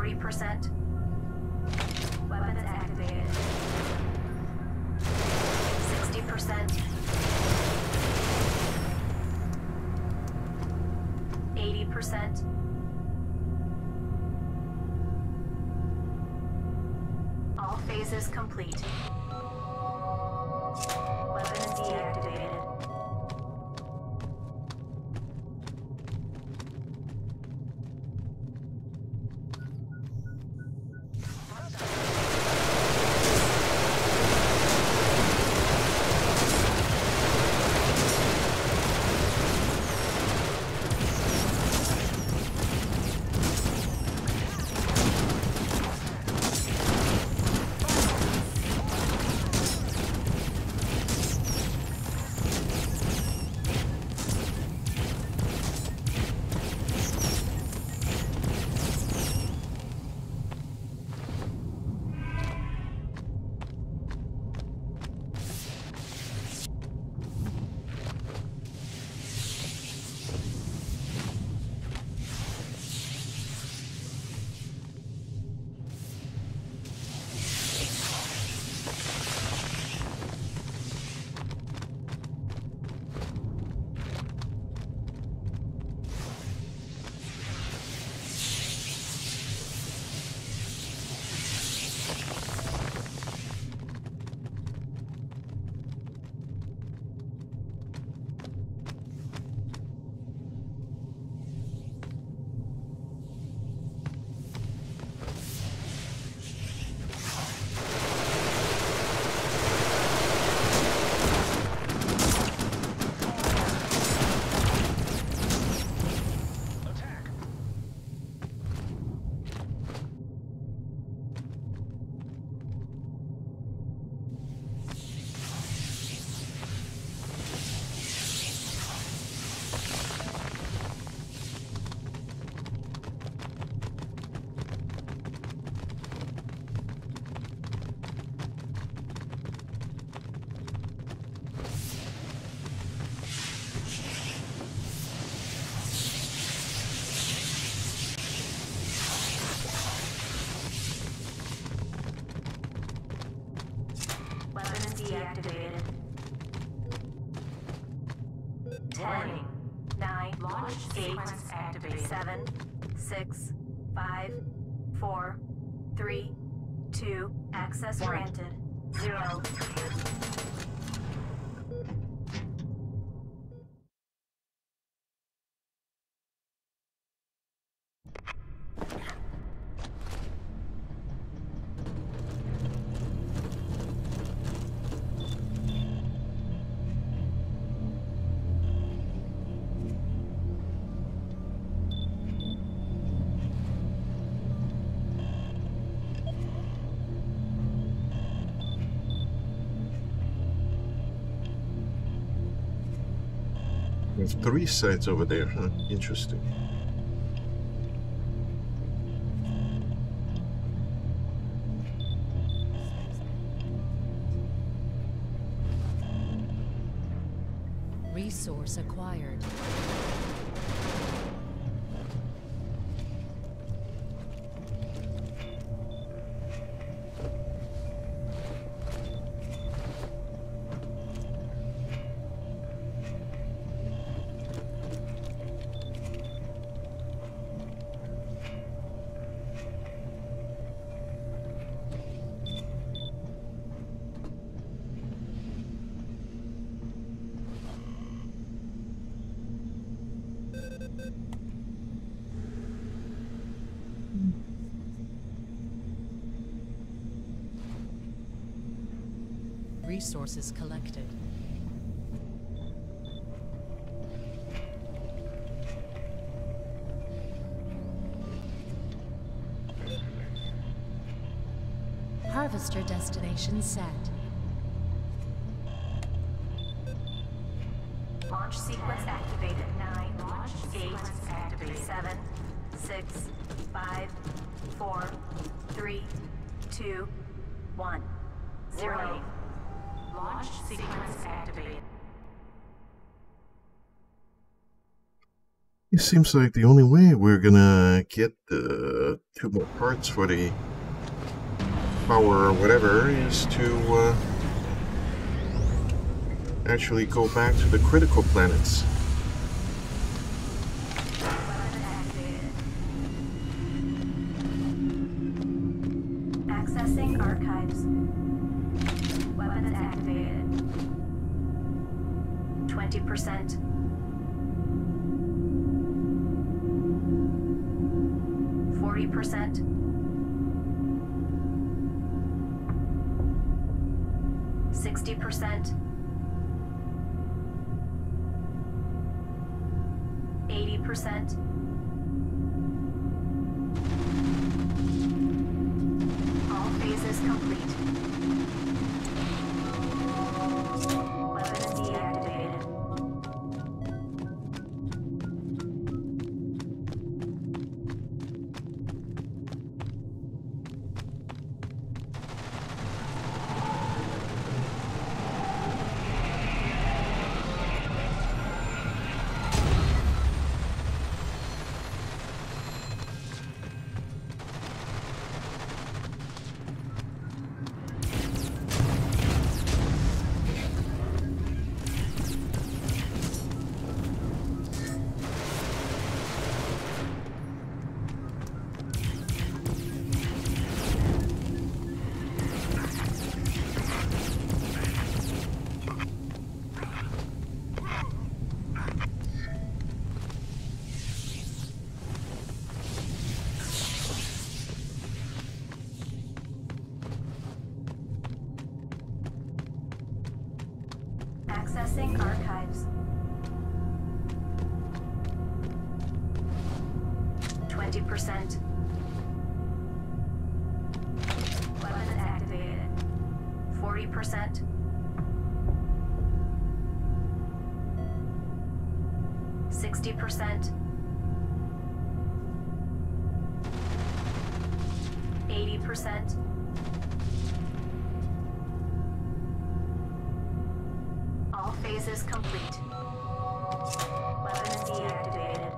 40%. Weapons activated. 60%. 80%. All phases complete. Weapons deactivated. Deactivated. 10, 9, Launch 8, sequence activated. 7, 6, 5, 4, 3, 2, access granted. 0. There's 3 sites over there, huh? Interesting. Resource acquired. Resources collected. Harvester destination set. Launch sequence activated. 9, Launch 8, sequence activated. 7, 6, 5, 4, 3, 2, 1, 0. Warning. Launch sequence activated. It seems like the only way we're gonna get the 2 more parts for the power or whatever is to actually go back to the critical planets. Weapon activated. Accessing archives. Weapons activated. 20%. 40%. 60%. 80%. All phases complete. Weapons deactivated. Accessing archives. 20%. Weapons activated. 40%. 60%. 80%. All phases complete. Weapons deactivated.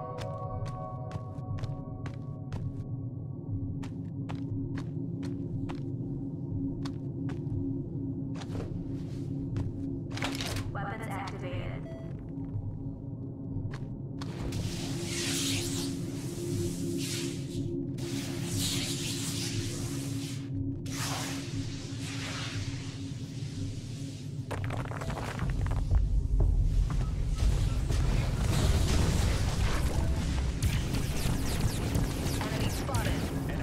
Weapons activated. Enemy spotted.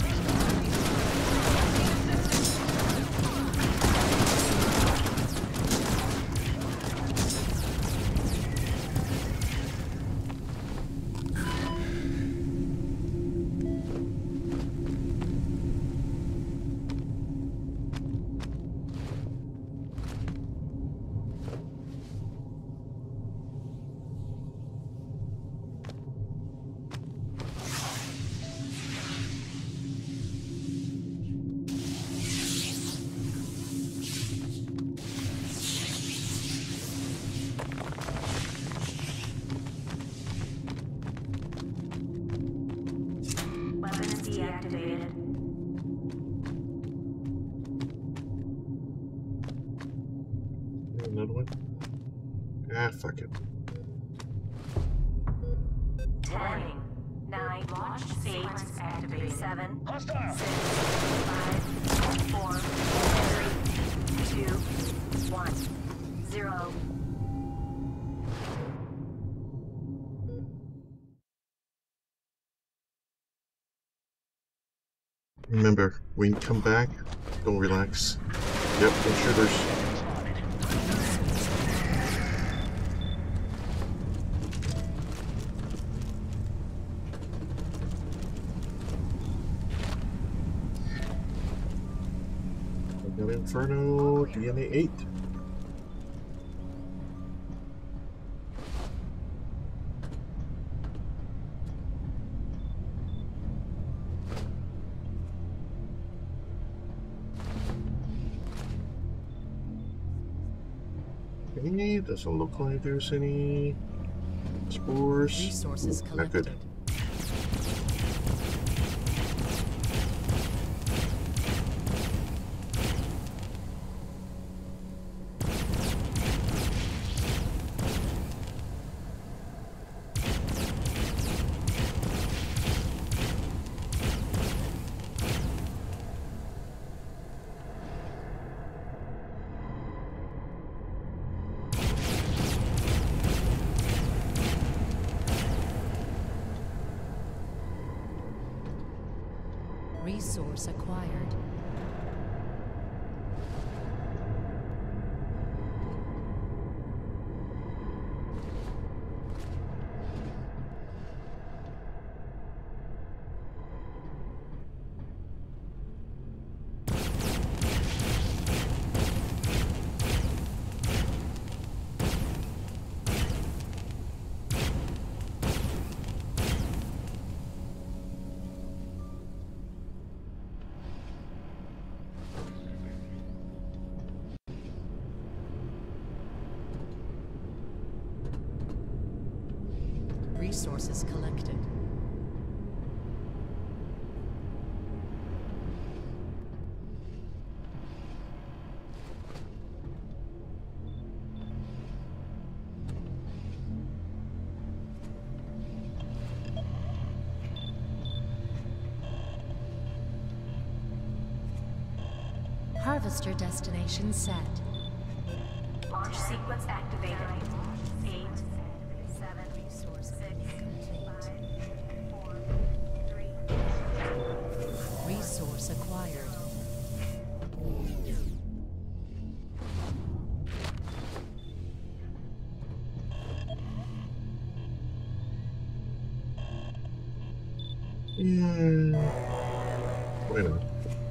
Weapons deactivated. Another one? Ah, fuck it. 10, 9, Launch 8, sequence activated. 7, Hostile! 6, 5, 4, 3, 2, 1, 0. Remember, when you come back, don't relax. Yep, intruders. Another Inferno, DNA 8. Okay, doesn't look like there's any Spores. Resources Not good. collected. Resource acquired. Resources collected. Harvester destination set. Launch sequence activated. 8, 7, 6, 5, 4, 3. Resource acquired. Why not?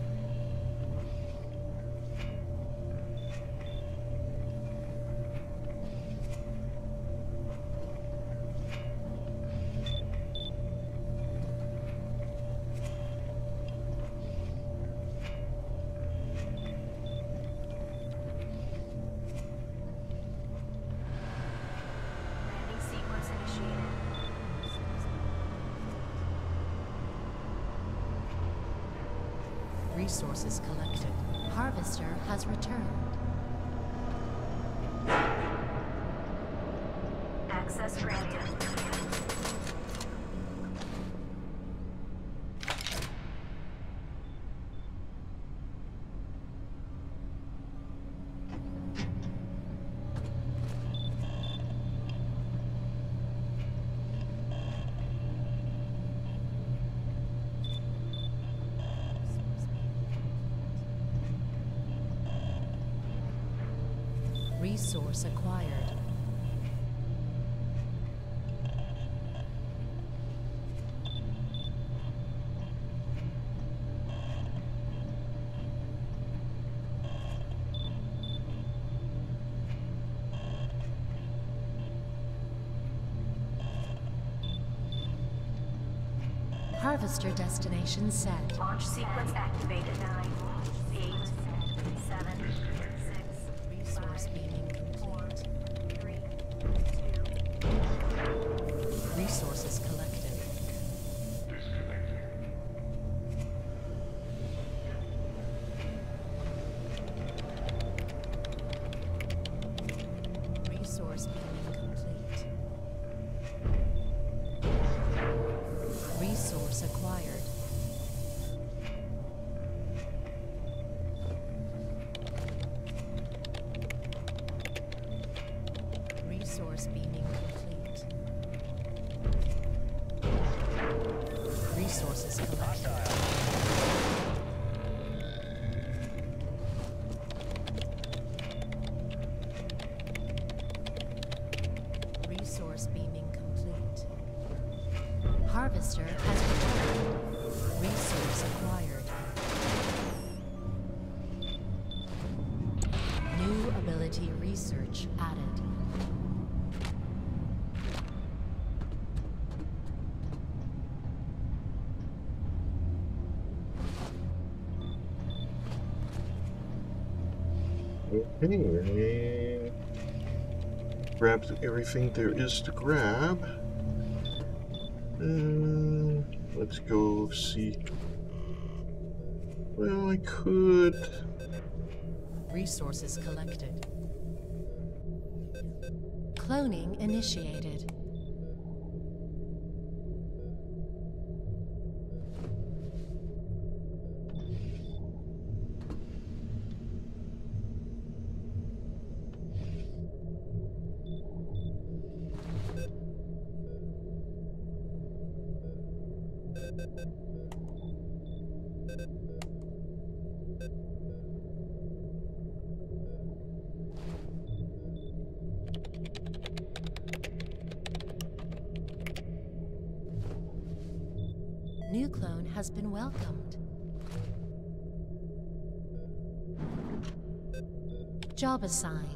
Landing sequence initiated. Resources collected. Harvester has returned. Access granted. Resource acquired. Harvester destination set. Launch sequence activated. 9, 8, 7, 6, Resource 5, being 4, complete. 3, 2. Resources collected. Resource being complete. Resource acquired. Resource beaming complete. Resources collected. Resource beaming complete. Harvester has returned. Resource acquired. New ability research added. Okay. grabbed everything there is to grab. Let's go see. Well, I could. Resources collected. Cloning initiated. New clone has been welcomed. Job assigned.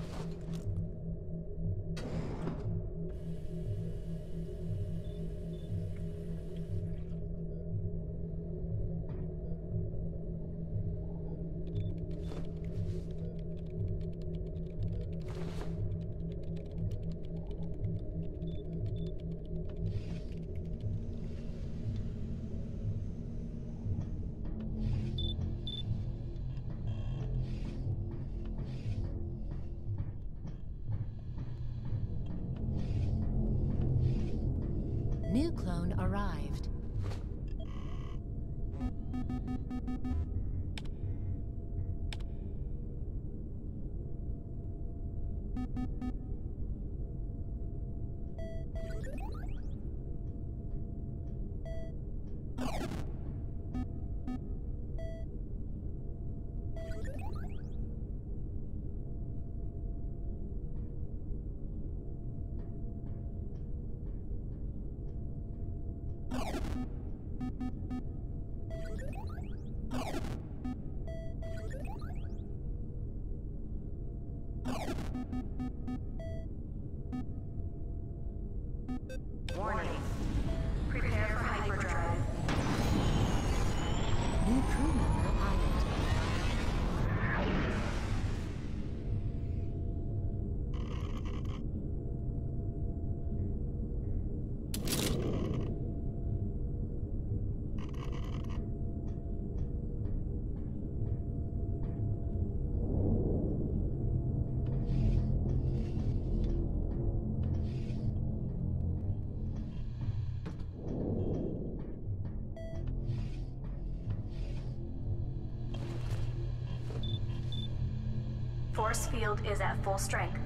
New clone arrived. Warning. Prepare for hyperdrive. New crew member added. Force field is at full strength.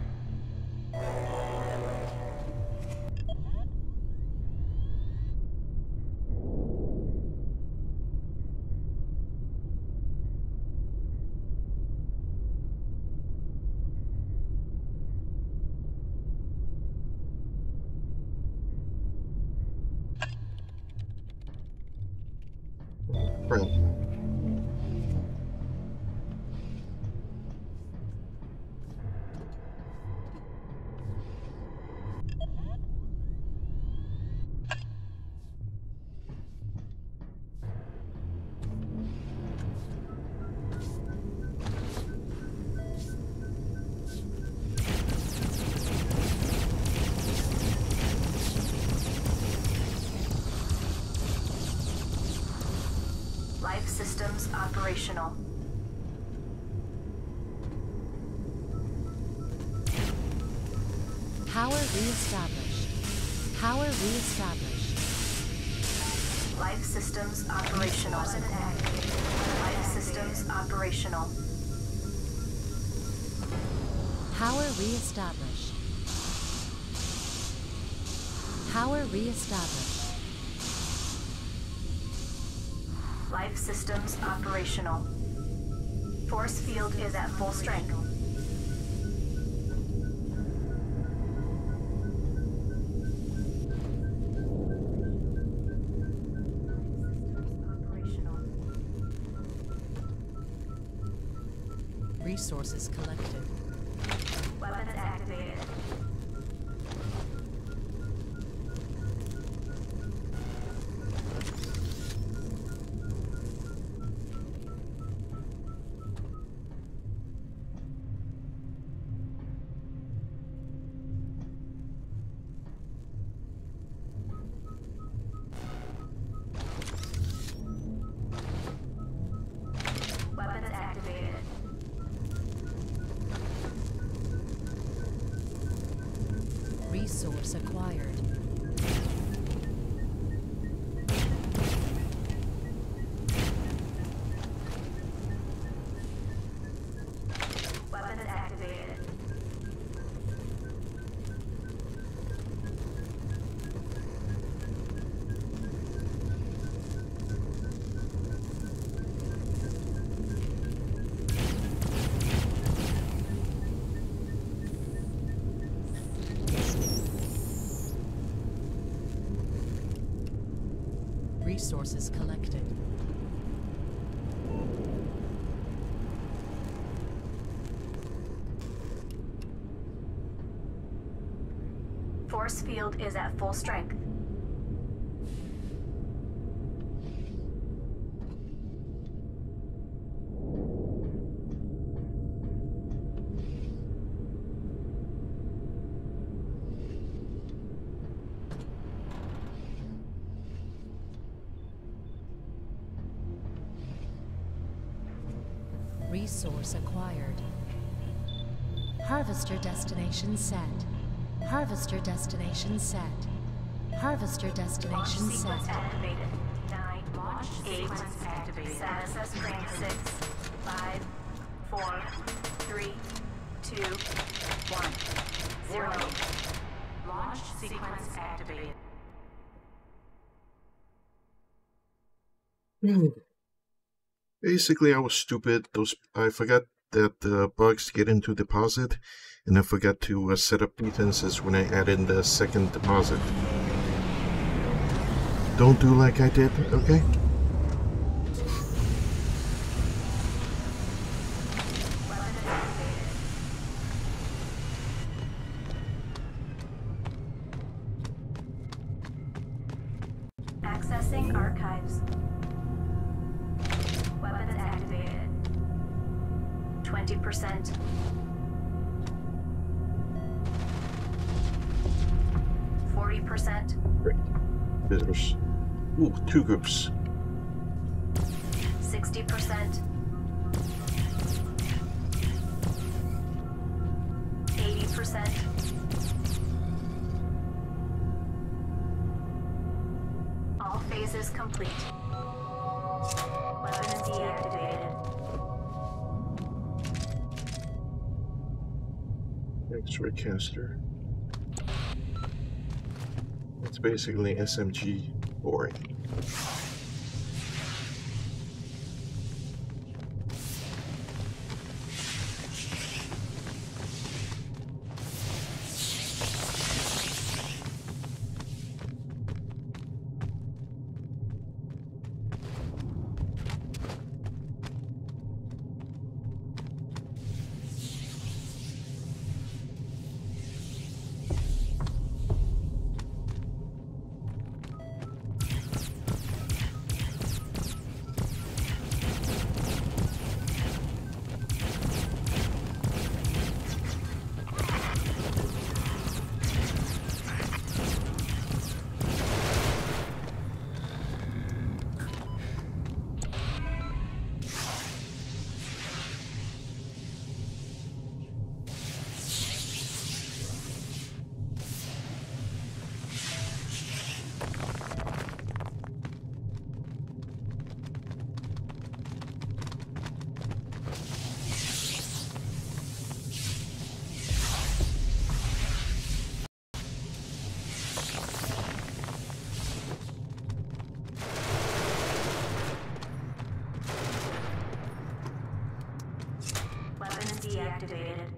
Right. Life systems operational. Power reestablished. Power reestablished. Life systems operational. Life systems operational. Power reestablished. Power reestablished. Life systems operational. Force field is at full strength. Operational. Resources collected. Weapons activated. Resource acquired. Weapons activated. Resources collected. Force field is at full strength. Resource acquired. Harvester destination set. Harvester destination set. Harvester Launch destination sequence set. activated. 9, Launch 8, sequence activated. status frame 6, 5, 4, 3, 2, 1, 0. Launch sequence activated. Basically, I was stupid. I forgot that bugs get into deposit, and I forgot to set up defenses when I added the second deposit. Don't do like I did, okay? Accessing archives. Weapons activated. 20%. 40%. Great. There's, ooh, 2 groups. 60%. 80%. All phases complete. Weapons deactivated. X-ray caster. It's basically SMG boring. Weapons deactivated.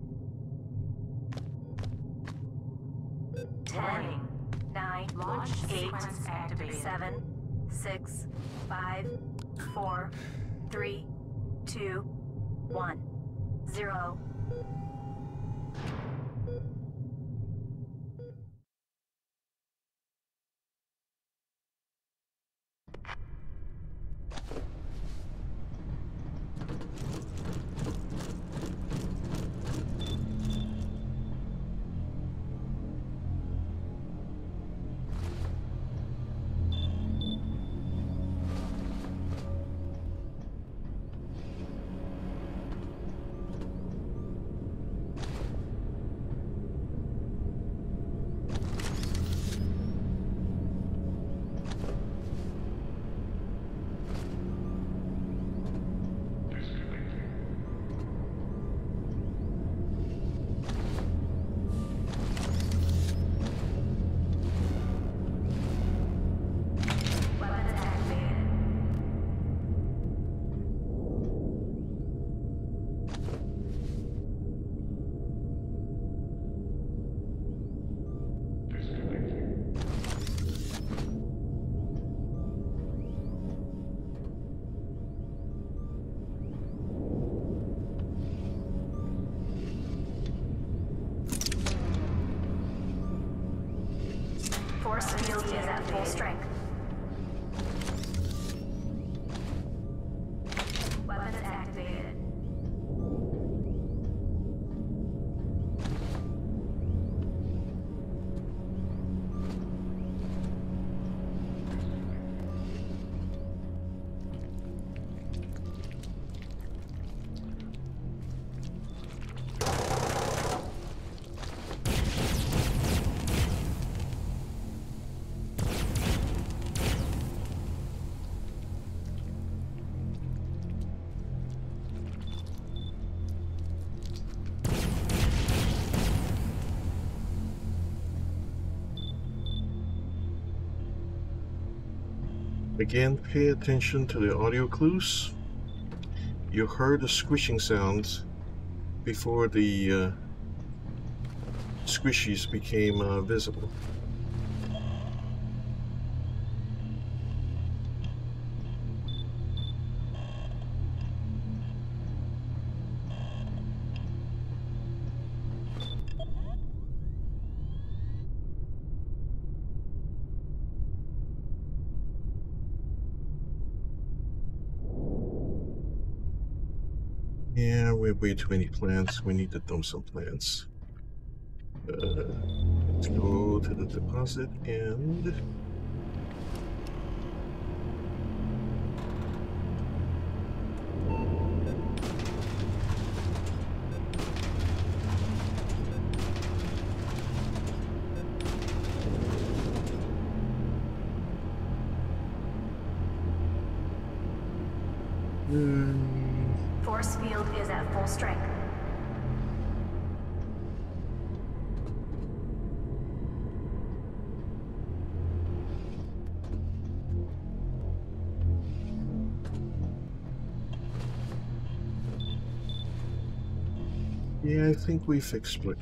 10, Warning. 9, Launch 8, sequence activated. 7, 6, 5, 4, 3, 2, 1, 0. full strength. Weapons activated. Again, pay attention to the audio clues. You heard the squishing sounds before the squishies became visible. Yeah, we have way too many plants. We need to dump some plants. Let's go to the deposit and... Force field is at full strength. Yeah, I think we fixed it.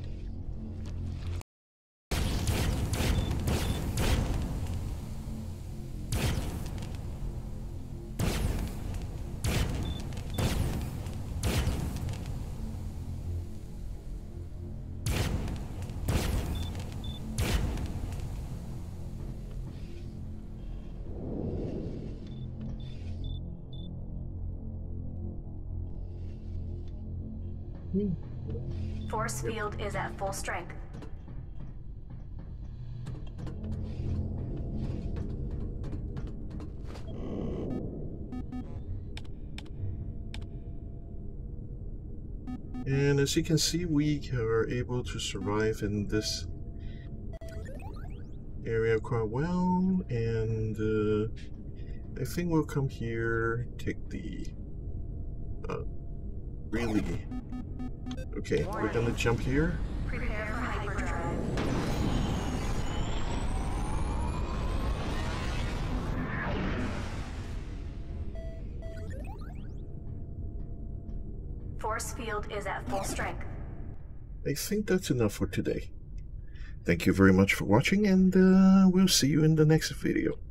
Force field is at full strength. And as you can see, we are able to survive in this area quite well, and I think we'll come here, take the really... Okay, we're gonna jump here. Prepare for hyperdrive. Force field is at full strength. I think that's enough for today. Thank you very much for watching, and we'll see you in the next video.